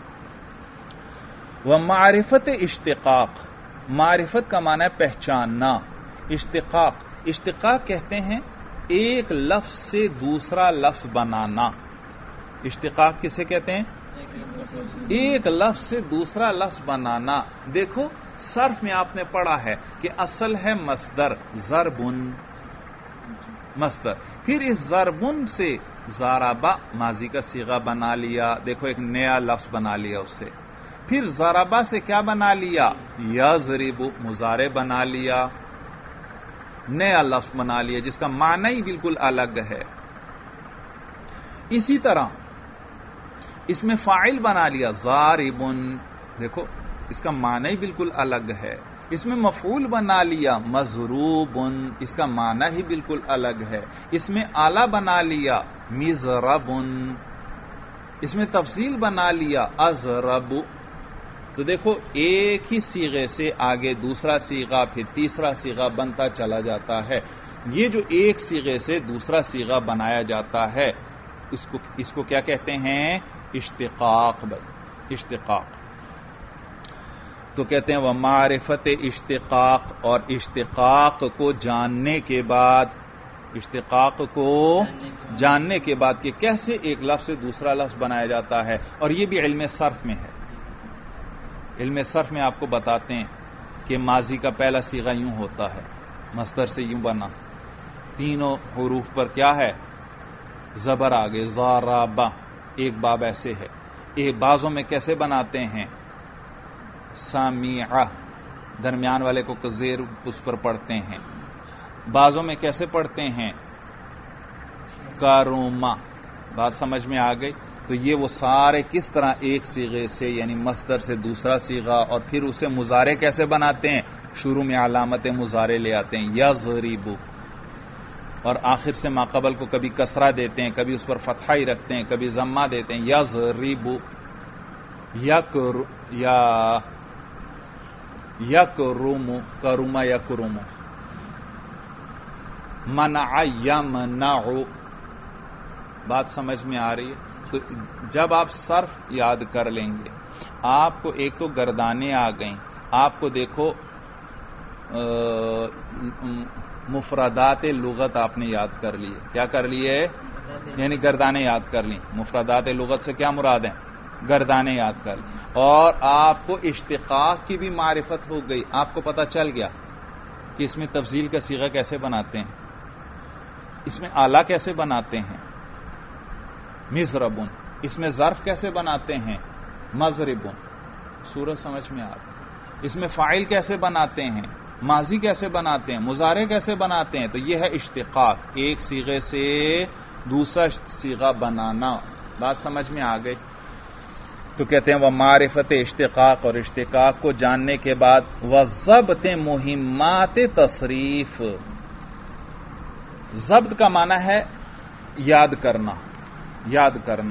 وہ معرفت اشتقاق. معرفت کا معنی ہے پہچاننا. اشتقاق اشتقاق کہتے ہیں ایک لفظ سے دوسرا لفظ بنانا. اشتقاق کسے کہتے ہیں؟ ایک لفظ سے دوسرا لفظ بنانا. دیکھو صرف میں آپ نے پڑھا ہے کہ اصل ہے مصدر ضربن مصدر. پھر اس ضربن سے ضربا ماضی کا صیغہ بنا لیا. دیکھو ایک نیا لفظ بنا لیا اس سے. پھر ضربا سے کیا بنا لیا؟ یضرب مضارع بنا لیا. نیا لفظ بنا لیا جس کا معنی ہی بالکل الگ ہے. اسی طرح اس میں فاعل بنا لیا ضاربن. دیکھو اس کا معنی ہی بالکل الگ ہے. اس میں مفعول بنا لیا مضروبن. اس کا معنی ہی بالکل الگ ہے. اس میں آلہ بنا لیا مضربن. اس میں تفصیل بنا لیا اضرب. تو دیکھو ایک ہی صیغے سے آگے دوسرا صیغہ پھر تیسرا صیغہ بنتا چلا جاتا ہے. یہ جو ایک صیغے سے دوسرا صیغہ بنایا جاتا ہے اس کو اس کو کیا کہتے ہیں؟ اشتقاق. اشتقاق تو کہتے ہیں وہ معرفت اشتقاق. اور اشتقاق کو جاننے کے بعد اشتقاق کو جاننے کے بعد کہ کیسے ایک لفظ سے دوسرا لفظ بنایا جاتا ہے. اور یہ بھی علم صرف میں ہے. علم صرف میں آپ کو بتاتے ہیں کہ ماضی کا پہلا صیغہ یوں ہوتا ہے مصدر سے یوں بنا. تینوں حروف پر کیا ہے؟ زبر آگے ضربا. ایک باب ایسے ہے. ایک بازوں میں کیسے بناتے ہیں؟ سامعہ درمیان والے کو زیر اس پر پڑھتے ہیں. بازوں میں کیسے پڑھتے ہیں؟ کاروما. بات سمجھ میں آ گئی. تو یہ وہ سارے کس طرح ایک صیغے سے یعنی مصدر سے دوسرا صیغہ اور پھر اسے مضارع کیسے بناتے ہیں؟ شروع میں علامت مضارع لے آتے ہیں یضرب. اور آخر سے ماقبل کو کبھی کسرہ دیتے ہیں، کبھی اس پر فتحہ ہی رکھتے ہیں، کبھی ضمہ دیتے ہیں. یضرب یکر یا یکرم کرم یکرم. منع یمنع. بات سمجھ میں آ رہی ہے؟ تو جب آپ صرف یاد کر لیں گے، آپ کو ایک تو گردانیں آ گئیں، آپ کو دیکھو مفردات لغت آپ نے یاد کر لی. کیا کر لیے؟ یعنی گردانیں یاد کر لیں. مفردات لغت سے کیا مراد ہیں؟ گردانیں یاد کر لی. اور آپ کو اشتقاق کی بھی معرفت ہو گئی. آپ کو پتہ چل گیا کہ اس میں تفضیل کا صیغہ کیسے بناتے ہیں، اس میں آلہ کیسے بناتے ہیں، مضربن. اس میں ظرف کیسے بناتے ہیں، مضربن. سورج سمجھ میں آ رہی. اس میں فاعل کیسے بناتے ہیں، ماضی کیسے بناتے ہیں، مضارع کیسے بناتے ہیں. تو یہ ہے اشتقاق، ایک صیغے سے دوسرا صیغہ بنانا. بات سمجھ میں آ گئی؟ تو کہتے ہیں وہ معرفت اشتقاق، اور اشتقاق کو جاننے کے بعد وہ ضبط مہمات تصریف. ضبط کا معنی ہے یاد کرنا، یاد کرنا.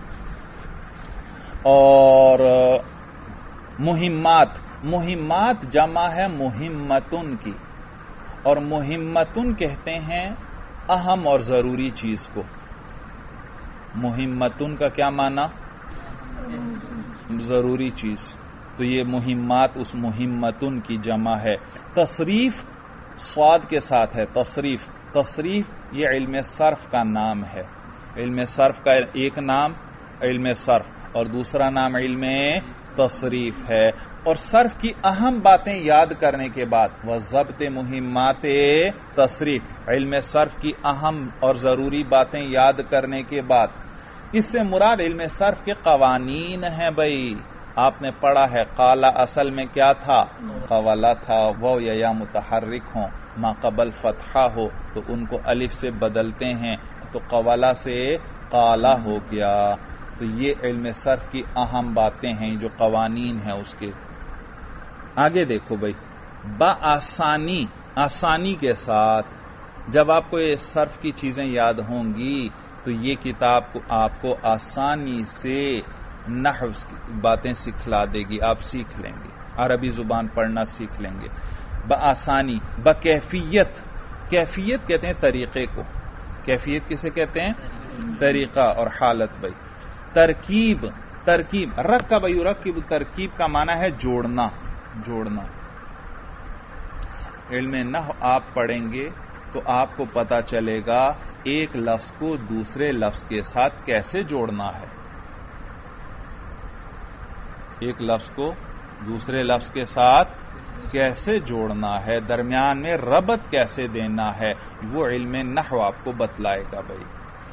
اور مہمات، مہمات جمع ہے مہمتن کی، اور مہمتن کہتے ہیں اہم اور ضروری چیز کو. مہمتن کا کیا معنی؟ ضروری چیز. تو یہ مہمات اس مہمتن کی جمع ہے. تصریف صاد کے ساتھ ہے. تصریف، تصریف یہ علم صرف کا نام ہے. علم صرف کا ایک نام علم صرف اور دوسرا نام علم تصریف ہے. اور صرف کی اہم باتیں یاد کرنے کے بعد وہ ضبط مہمات تصریف، علم صرف کی اہم اور ضروری باتیں یاد کرنے کے بعد، اس سے مراد علم صرف کے قوانین ہیں. بھائی آپ نے پڑھا ہے قالا اصل میں کیا تھا؟ قولا تھا. وہ یا یا متحرک ہوں، ما قبل فتحہ ہو تو ان کو الف سے بدلتے ہیں، تو قولا سے قالا ہو گیا. تو یہ علم صرف کی اہم باتیں ہیں، جو قوانین ہیں اس کے. آگے دیکھو بھائی، با آسانی، آسانی کے ساتھ. جب آپ کو یہ صرف کی چیزیں یاد ہوں گی تو یہ کتاب کو آپ کو آسانی سے نحو کی باتیں سکھلا دے گی. آپ سیکھ لیں گے، عربی زبان پڑھنا سیکھ لیں گے بآسانی. بکیفیت، کیفیت کہتے ہیں طریقے کو. کیفیت کسے کہتے ہیں؟ طریقہ. اور حالت بھائی ترکیب، ترکیب رکب یرکب. ترکیب کا معنی ہے جوڑنا، جوڑنا. علم نحو آپ پڑھیں گے تو آپ کو پتا چلے گا ایک لفظ کو دوسرے لفظ کے ساتھ کیسے جوڑنا ہے. ایک لفظ کو دوسرے لفظ کے ساتھ کیسے جوڑنا ہے، درمیان میں ربط کیسے دینا ہے، وہ علم نحو آپ کو بتلائے گا. بھائی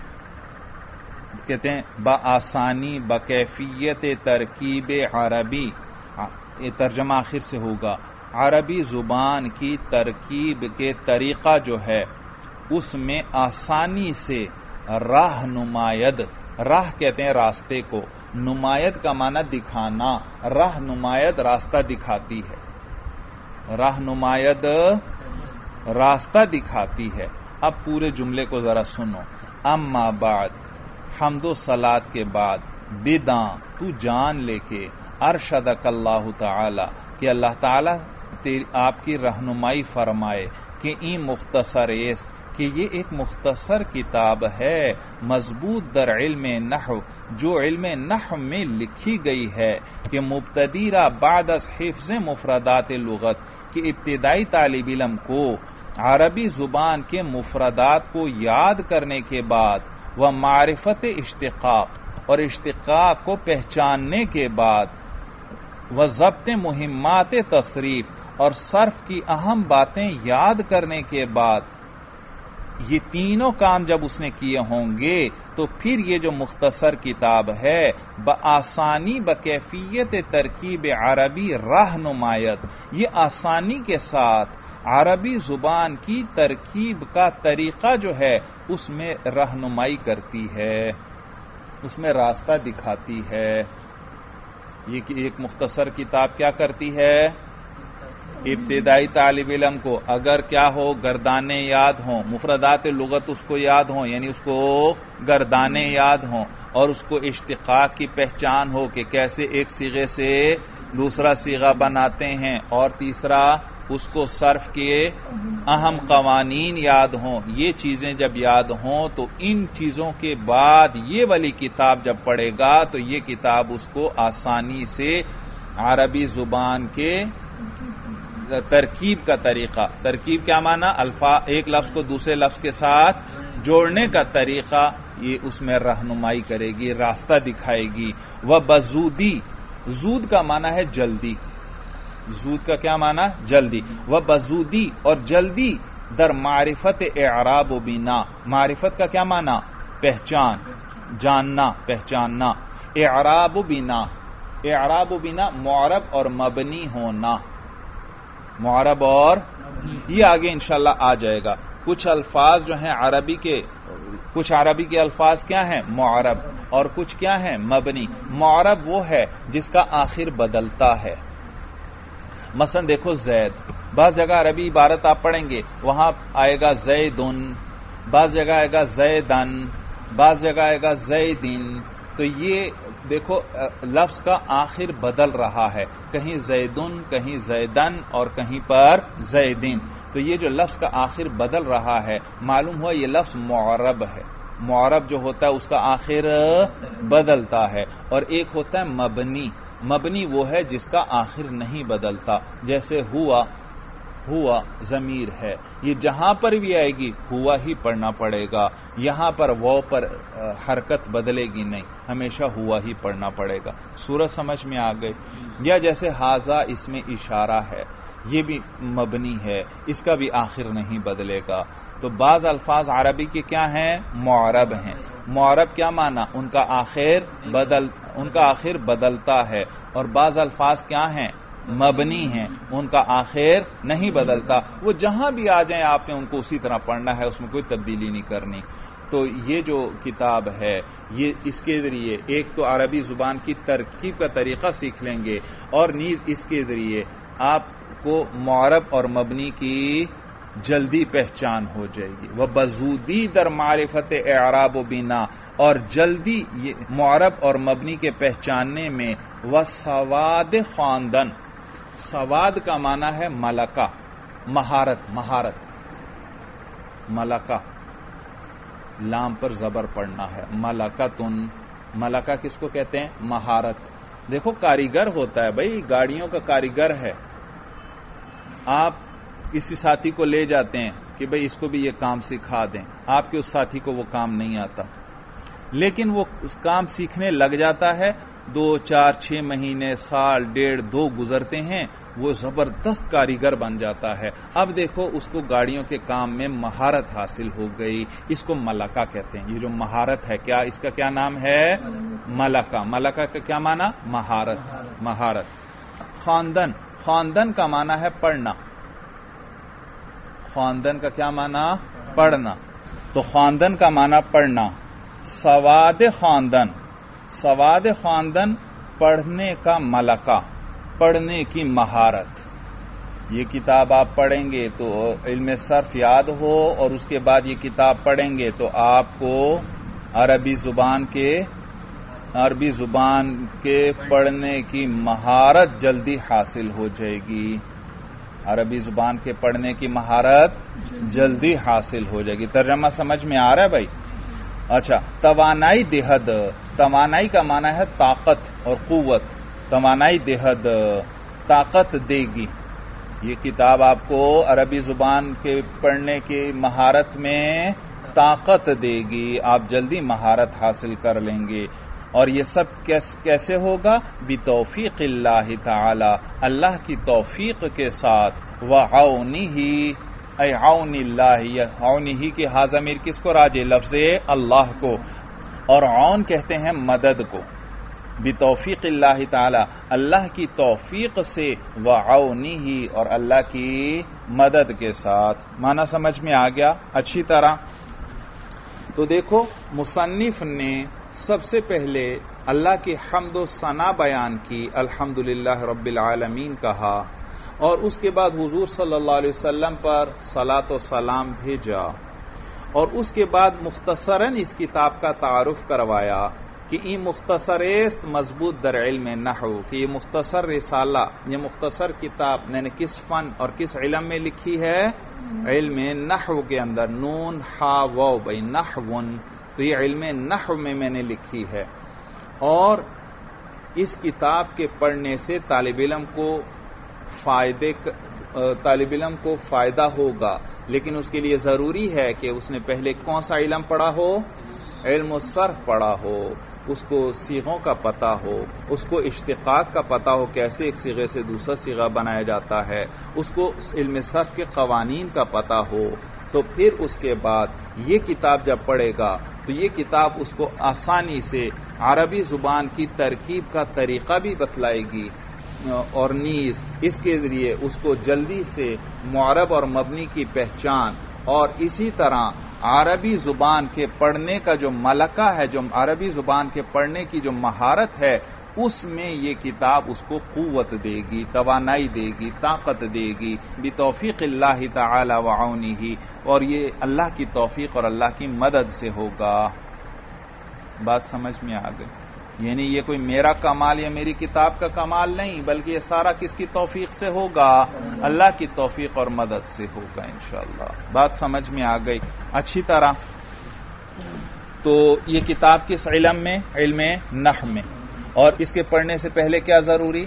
کہتے ہیں بآسانی بکیفیت ترکیب عربی. یہ ترجمہ آخر سے ہوگا. عربی زبان کی ترکیب کے طریقہ جو ہے اس میں آسانی سے راہ نماید. راہ کہتے ہیں راستے کو، نماید کا معنی دکھانا. راہ نماید راستہ دکھاتی ہے، راہ نماید راستہ دکھاتی ہے. اب پورے جملے کو ذرا سنو. اما بعد، حمد و صلات کے بعد، بداں تو جان لے کے، ارشدک اللہ تعالی کہ اللہ تعالی آپ کی رہنمائی فرمائے کہ این مختصر است، کہ یہ ایک مختصر کتاب ہے، مضبوط در علم نحو، جو علم نحو میں لکھی گئی ہے، کہ مبتدیرہ بعد از حفظ مفردات لغت، کہ ابتدائی طالب علم کو عربی زبان کے مفردات کو یاد کرنے کے بعد وہ معرفت اشتقاق، اور اشتقاق کو پہچاننے کے بعد وہ ضبط مہمات تصریف، اور صرف کی اہم باتیں یاد کرنے کے بعد، یہ تینوں کام جب اس نے کیے ہوں گے تو پھر یہ جو مختصر کتاب ہے بآسانی بکیفیت ترکیب عربی راہ نمایت، یہ آسانی کے ساتھ عربی زبان کی ترکیب کا طریقہ جو ہے اس میں رہنمائی کرتی ہے، اس میں راستہ دکھاتی ہے. یہ ایک مختصر کتاب کیا کرتی ہے؟ ابتدائی طالب علم کو اگر کیا ہو گردانے یاد ہوں، مفردات لغت اس کو یاد ہوں، یعنی اس کو گردانے یاد ہوں، اور اس کو اشتقاق کی پہچان ہو کہ کیسے ایک صیغے سے دوسرا صیغہ بناتے ہیں، اور تیسرا اس کو صرف کے اہم قوانین یاد ہوں، یہ چیزیں جب یاد ہوں تو ان چیزوں کے بعد یہ والی کتاب جب پڑھے گا تو یہ کتاب اس کو آسانی سے عربی زبان کے ترکیب کا طریقہ، ترکیب کیا معنی؟ الفاظ ایک لفظ کو دوسرے لفظ کے ساتھ جوڑنے کا طریقہ، یہ اس میں رہنمائی کرے گی، راستہ دکھائے گی۔ وہ بزودی، زود کا معنی ہے جلدی، زود کا کیا معنی؟ جلدی۔ وہ بزودی، اور جلدی در معرفت اعراب و بنا، معرفت کا کیا معنی؟ پہچان، جاننا، پہچاننا۔ اعراب و بنا، اعراب و بنا معرب اور مبنی ہونا، معرب اور یہ آگے انشاءاللہ آ جائے گا۔ کچھ الفاظ جو ہیں عربی کے، کچھ عربی کے الفاظ کیا ہیں؟ معرب، اور کچھ کیا ہیں؟ مبنی۔ معرب وہ ہے جس کا آخر بدلتا ہے، مثلا دیکھو زید، بعض جگہ عربی عبارت آپ پڑھیں گے وہاں آئے گا زیدن، بعض جگہ آئے گا زیدن، بعض جگہ آئے گا زیدن، تو یہ دیکھو لفظ کا آخر بدل رہا ہے، کہیں زیدن، کہیں زیدن، اور کہیں پر زیدن، تو یہ جو لفظ کا آخر بدل رہا ہے معلوم ہوا یہ لفظ معرب ہے۔ معرب جو ہوتا ہے اس کا آخر بدلتا ہے، اور ایک ہوتا ہے مبنی، مبنی وہ ہے جس کا آخر نہیں بدلتا، جیسے ہوا، ہوا ضمیر ہے، یہ جہاں پر بھی آئے گی ہوا ہی پڑھنا پڑے گا، یہاں پر وہ پر حرکت بدلے گی نہیں، ہمیشہ ہوا ہی پڑھنا پڑے گا۔ سورج سمجھ میں آ گئی؟ یا جیسے ہاذا اس میں اشارہ ہے، یہ بھی مبنی ہے، اس کا بھی آخر نہیں بدلے گا۔ تو بعض الفاظ عربی کے کیا ہیں؟ معرب ہیں۔ معرب کیا معنی؟ ان کا آخر بدل ان کا آخر بدلتا ہے، اور بعض الفاظ کیا ہیں؟ مبنی ہیں، ان کا آخر نہیں بدلتا، وہ جہاں بھی آ جائیں آپ نے ان کو اسی طرح پڑھنا ہے، اس میں کوئی تبدیلی نہیں کرنی۔ تو یہ جو کتاب ہے یہ اس کے ذریعے ایک تو عربی زبان کی ترکیب کا طریقہ سیکھ لیں گے، اور نیز اس کے ذریعے آپ کو معرب اور مبنی کی جلدی پہچان ہو جائے گی۔ وہ بزودی در معرفت اعراب و بنا، اور جلدی معرب اور مبنی کے پہچاننے میں، وہ سواد خواندن، سواد کا معنی ہے ملکہ، مہارت، مہارت، ملکہ، لام پر زبر پڑنا ہے، ملکتن، ملکہ کس کو کہتے ہیں؟ مہارت۔ دیکھو کاریگر ہوتا ہے بھائی، گاڑیوں کا کاریگر ہے، آپ کسی ساتھی کو لے جاتے ہیں کہ بھئی اس کو بھی یہ کام سکھا دیں، آپ کے اس ساتھی کو وہ کام نہیں آتا، لیکن وہ اس کام سیکھنے لگ جاتا ہے، دو چار چھ مہینے، سال ڈیڑھ دو گزرتے ہیں، وہ زبردست کاریگر بن جاتا ہے۔ اب دیکھو اس کو گاڑیوں کے کام میں مہارت حاصل ہو گئی، اس کو ملکہ کہتے ہیں۔ یہ جو مہارت ہے، کیا اس کا کیا نام ہے؟ ملکہ۔ ملکہ کا کیا معنی؟ مہارت، مہارت۔ خواندن، خواندن کا معنی ہے پڑھنا، خواندن کا کیا معنی؟ پڑھنا، تو خواندن کا معنی پڑھنا۔ سواد خواندن، سواد خواندن پڑھنے کا ملکہ، پڑھنے کی مہارت۔ یہ کتاب آپ پڑھیں گے تو علم صرف یاد ہو، اور اس کے بعد یہ کتاب پڑھیں گے تو آپ کو عربی زبان کے عربی زبان کے پڑھنے کی مہارت جلدی حاصل ہو جائے گی، عربی زبان کے پڑھنے کی مہارت جلدی حاصل ہو جائے گی۔ ترجمہ سمجھ میں آ رہا ہے بھائی؟ اچھا، توانائی دہد، توانائی کا معنی ہے طاقت اور قوت، توانائی دہد، طاقت دے گی۔ یہ کتاب آپ کو عربی زبان کے پڑھنے کی مہارت میں طاقت دے گی، آپ جلدی مہارت حاصل کر لیں گے۔ اور یہ سب کیسے ہوگا؟ بتوفیق اللہ تعالی، اللہ کی توفیق کے ساتھ، وعونہ، اے عون اللہ، عونہ کی ہا ضمیر کس کو راجع؟ لفظ اللہ کو، اور عون کہتے ہیں مدد کو۔ بتوفیق اللہ تعالی، اللہ کی توفیق سے، وعونہ، اور اللہ کی مدد کے ساتھ۔ معنی سمجھ میں آ گیا اچھی طرح؟ تو دیکھو مصنف نے سب سے پہلے اللہ کی حمد و ثنا بیان کی، الحمدللہ رب العالمین کہا، اور اس کے بعد حضور صلی اللہ علیہ وسلم پر صلاۃ و سلام بھیجا، اور اس کے بعد مختصراً اس کتاب کا تعارف کروایا کہ یہ مختصر است مضبوط در علم نحو، کہ یہ مختصر رسالہ، یہ مختصر کتاب میں نے کس فن اور کس علم میں لکھی ہے؟ علم نحو کے اندر، نون ہا واو بھائی نحون، تو یہ علم نحو میں میں نے لکھی ہے، اور اس کتاب کے پڑھنے سے طالب علم کو فائدے طالب علم کو فائدہ ہوگا، لیکن اس کے لیے ضروری ہے کہ اس نے پہلے کون سا علم پڑھا ہو؟ علم الصرف پڑھا ہو، اس کو صیغوں کا پتہ ہو، اس کو اشتقاق کا پتہ ہو، کیسے ایک صیغے سے دوسرا صیغہ بنایا جاتا ہے، اس کو علم صرف کے قوانین کا پتہ ہو، تو پھر اس کے بعد یہ کتاب جب پڑھے گا تو یہ کتاب اس کو آسانی سے عربی زبان کی ترکیب کا طریقہ بھی بتلائے گی، اور نیز اس کے ذریعے اس کو جلدی سے معرب اور مبنی کی پہچان، اور اسی طرح عربی زبان کے پڑھنے کا جو ملکہ ہے، جو عربی زبان کے پڑھنے کی جو مہارت ہے، اس میں یہ کتاب اس کو قوت دے گی، توانائی دے گی، طاقت دے گی، بتوفیق اللہ تعالی وعونہ، اور یہ اللہ کی توفیق اور اللہ کی مدد سے ہوگا۔ بات سمجھ میں آ گئی؟ یعنی یہ کوئی میرا کمال یا میری کتاب کا کمال نہیں، بلکہ یہ سارا کس کی توفیق سے ہوگا؟ اللہ کی توفیق اور مدد سے ہوگا انشاءاللہ۔ بات سمجھ میں آ گئی اچھی طرح؟ تو یہ کتاب کس علم میں؟ علم نحو میں، اور اس کے پڑھنے سے پہلے کیا ضروری؟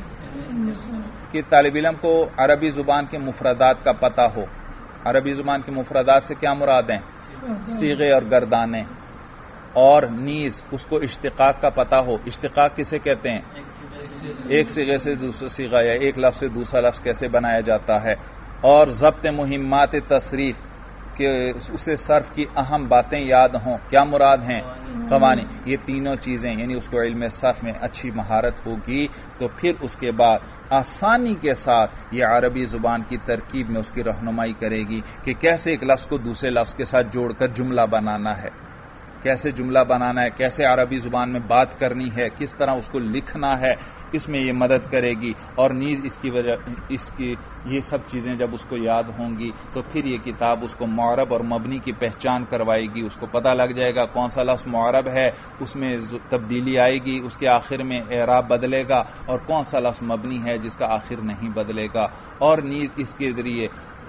کہ طالب علم کو عربی زبان کے مفردات کا پتہ ہو۔ عربی زبان کے مفردات سے کیا مراد ہیں؟ صیغے اور گردانے، اور نیز اس کو اشتقاق کا پتہ ہو۔ اشتقاق کسے کہتے ہیں؟ ایک صیغے سے دوسرا صیغہ یا ایک لفظ سے دوسرا لفظ کیسے بنایا جاتا ہے، اور ضبط مہمات تصریف، کہ اسے صرف کی اہم باتیں یاد ہوں۔ کیا مراد ہیں؟ قوانین۔ یہ تینوں چیزیں یعنی اس کو علم صرف میں اچھی مہارت ہوگی، تو پھر اس کے بعد آسانی کے ساتھ یہ عربی زبان کی ترکیب میں اس کی رہنمائی کرے گی کہ کیسے ایک لفظ کو دوسرے لفظ کے ساتھ جوڑ کر جملہ بنانا ہے، کیسے جملہ بنانا ہے، کیسے عربی زبان میں بات کرنی ہے، کس طرح اس کو لکھنا ہے، اس میں یہ مدد کرے گی، اور نیز اس کی وجہ اس کی یہ سب چیزیں جب اس کو یاد ہوں گی تو پھر یہ کتاب اس کو معرب اور مبنی کی پہچان کروائے گی، اس کو پتہ لگ جائے گا کون سا لفظ معرب ہے، اس میں تبدیلی آئے گی، اس کے آخر میں اعراب بدلے گا، اور کون سا لفظ مبنی ہے جس کا آخر نہیں بدلے گا، اور نیز اس کے ذریعے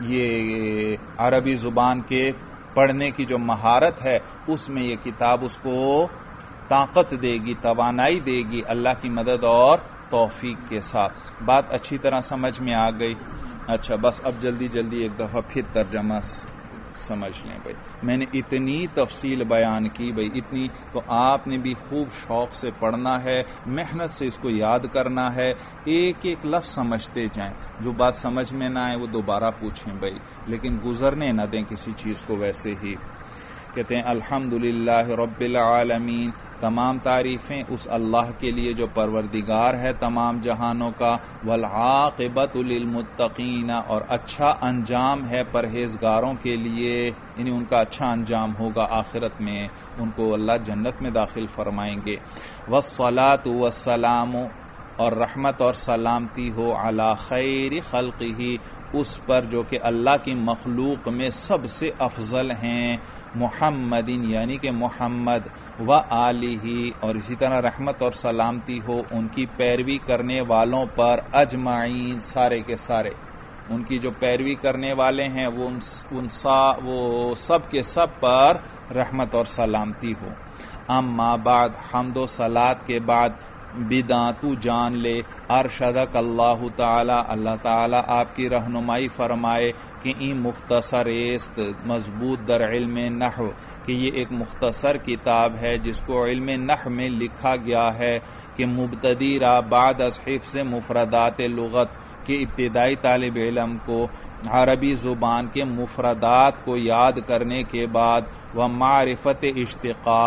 یہ عربی زبان کے پڑھنے کی جو مہارت ہے اس میں یہ کتاب اس کو طاقت دے گی، توانائی دے گی، اللہ کی مدد اور توفیق کے ساتھ۔ بات اچھی طرح سمجھ میں آ گئی؟ اچھا، بس اب جلدی جلدی ایک دفعہ پھر ترجمہ سمجھ لیں بھائی۔ میں نے اتنی تفصیل بیان کی بھائی، اتنی، تو آپ نے بھی خوب شوق سے پڑھنا ہے، محنت سے اس کو یاد کرنا ہے، ایک ایک لفظ سمجھتے جائیں، جو بات سمجھ میں نہ آئے وہ دوبارہ پوچھیں بھائی، لیکن گزرنے نہ دیں کسی چیز کو ویسے ہی۔ کہتے ہیں الحمدللہ رب العالمین، تمام تعریفیں اس اللہ کے لیے جو پروردگار ہے تمام جہانوں کا، والعاقبۃ للمتقین، اور اچھا انجام ہے پرہیزگاروں کے لیے، یعنی ان کا اچھا انجام ہوگا آخرت میں، ان کو اللہ جنت میں داخل فرمائیں گے۔ والصلاۃ والسلام، اور رحمت اور سلامتی ہو علی خیر خلقہ، اس پر جو کہ اللہ کی مخلوق میں سب سے افضل ہیں، محمد یعنی کہ محمد، و آلہ، اور اسی طرح رحمت اور سلامتی ہو ان کی پیروی کرنے والوں پر، اجمعین، سارے کے سارے، ان کی جو پیروی کرنے والے ہیں وہ ان, ان سا وہ سب کے سب پر رحمت اور سلامتی ہو۔ اما بعد، حمد و صلات کے بعد، بدعا تو جان لے، ارشدک اللہ تعالی، اللہ تعالی آپ کی رہنمائی فرمائے کہ این مختصر است مضبوط در علم نحو، کہ یہ ایک مختصر کتاب ہے جس کو علم نحو میں لکھا گیا ہے، کہ مبتدی را بعد از حفظ مفردات لغت، کہ ابتدائی طالب علم کو عربی زبان کے مفردات کو یاد کرنے کے بعد، و معرفت اشتقاق،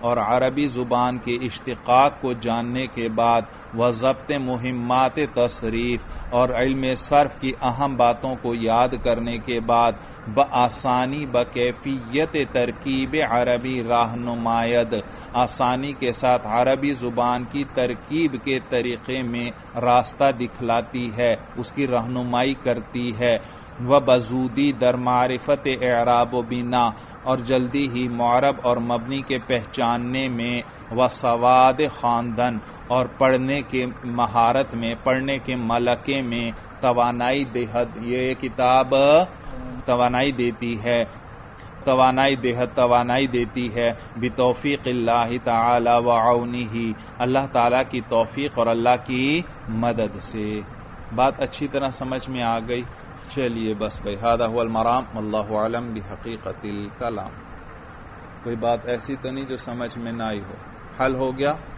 اور عربی زبان کے اشتقاق کو جاننے کے بعد و ضبط مہمات تصریف اور علم صرف کی اہم باتوں کو یاد کرنے کے بعد بآسانی بکیفیت ترکیب عربی راہنمائد آسانی کے ساتھ عربی زبان کی ترکیب کے طریقے میں راستہ دکھلاتی ہے، اس کی رہنمائی کرتی ہے، و بزودی در معرفت اعراب و بنا اور جلدی ہی معرب اور مبنی کے پہچاننے میں، و سواد خواندن اور پڑھنے کے مہارت میں، پڑھنے کے ملکے میں توانائی دہد یہ کتاب توانائی دیتی ہے توانائی دہد توانائی دیتی ہے بتوفیق اللہ تعالی و عونہ اللہ تعالی کی توفیق اور اللہ کی مدد سے۔ بات اچھی طرح سمجھ میں آ گئی؟ چلیے بس بھائی، ھذا ھو المرام واللہ اعلم بحقیقت الکلام۔ کوئی بات ایسی تو نہیں جو سمجھ میں نہ آئی ہو؟ حل ہو گیا؟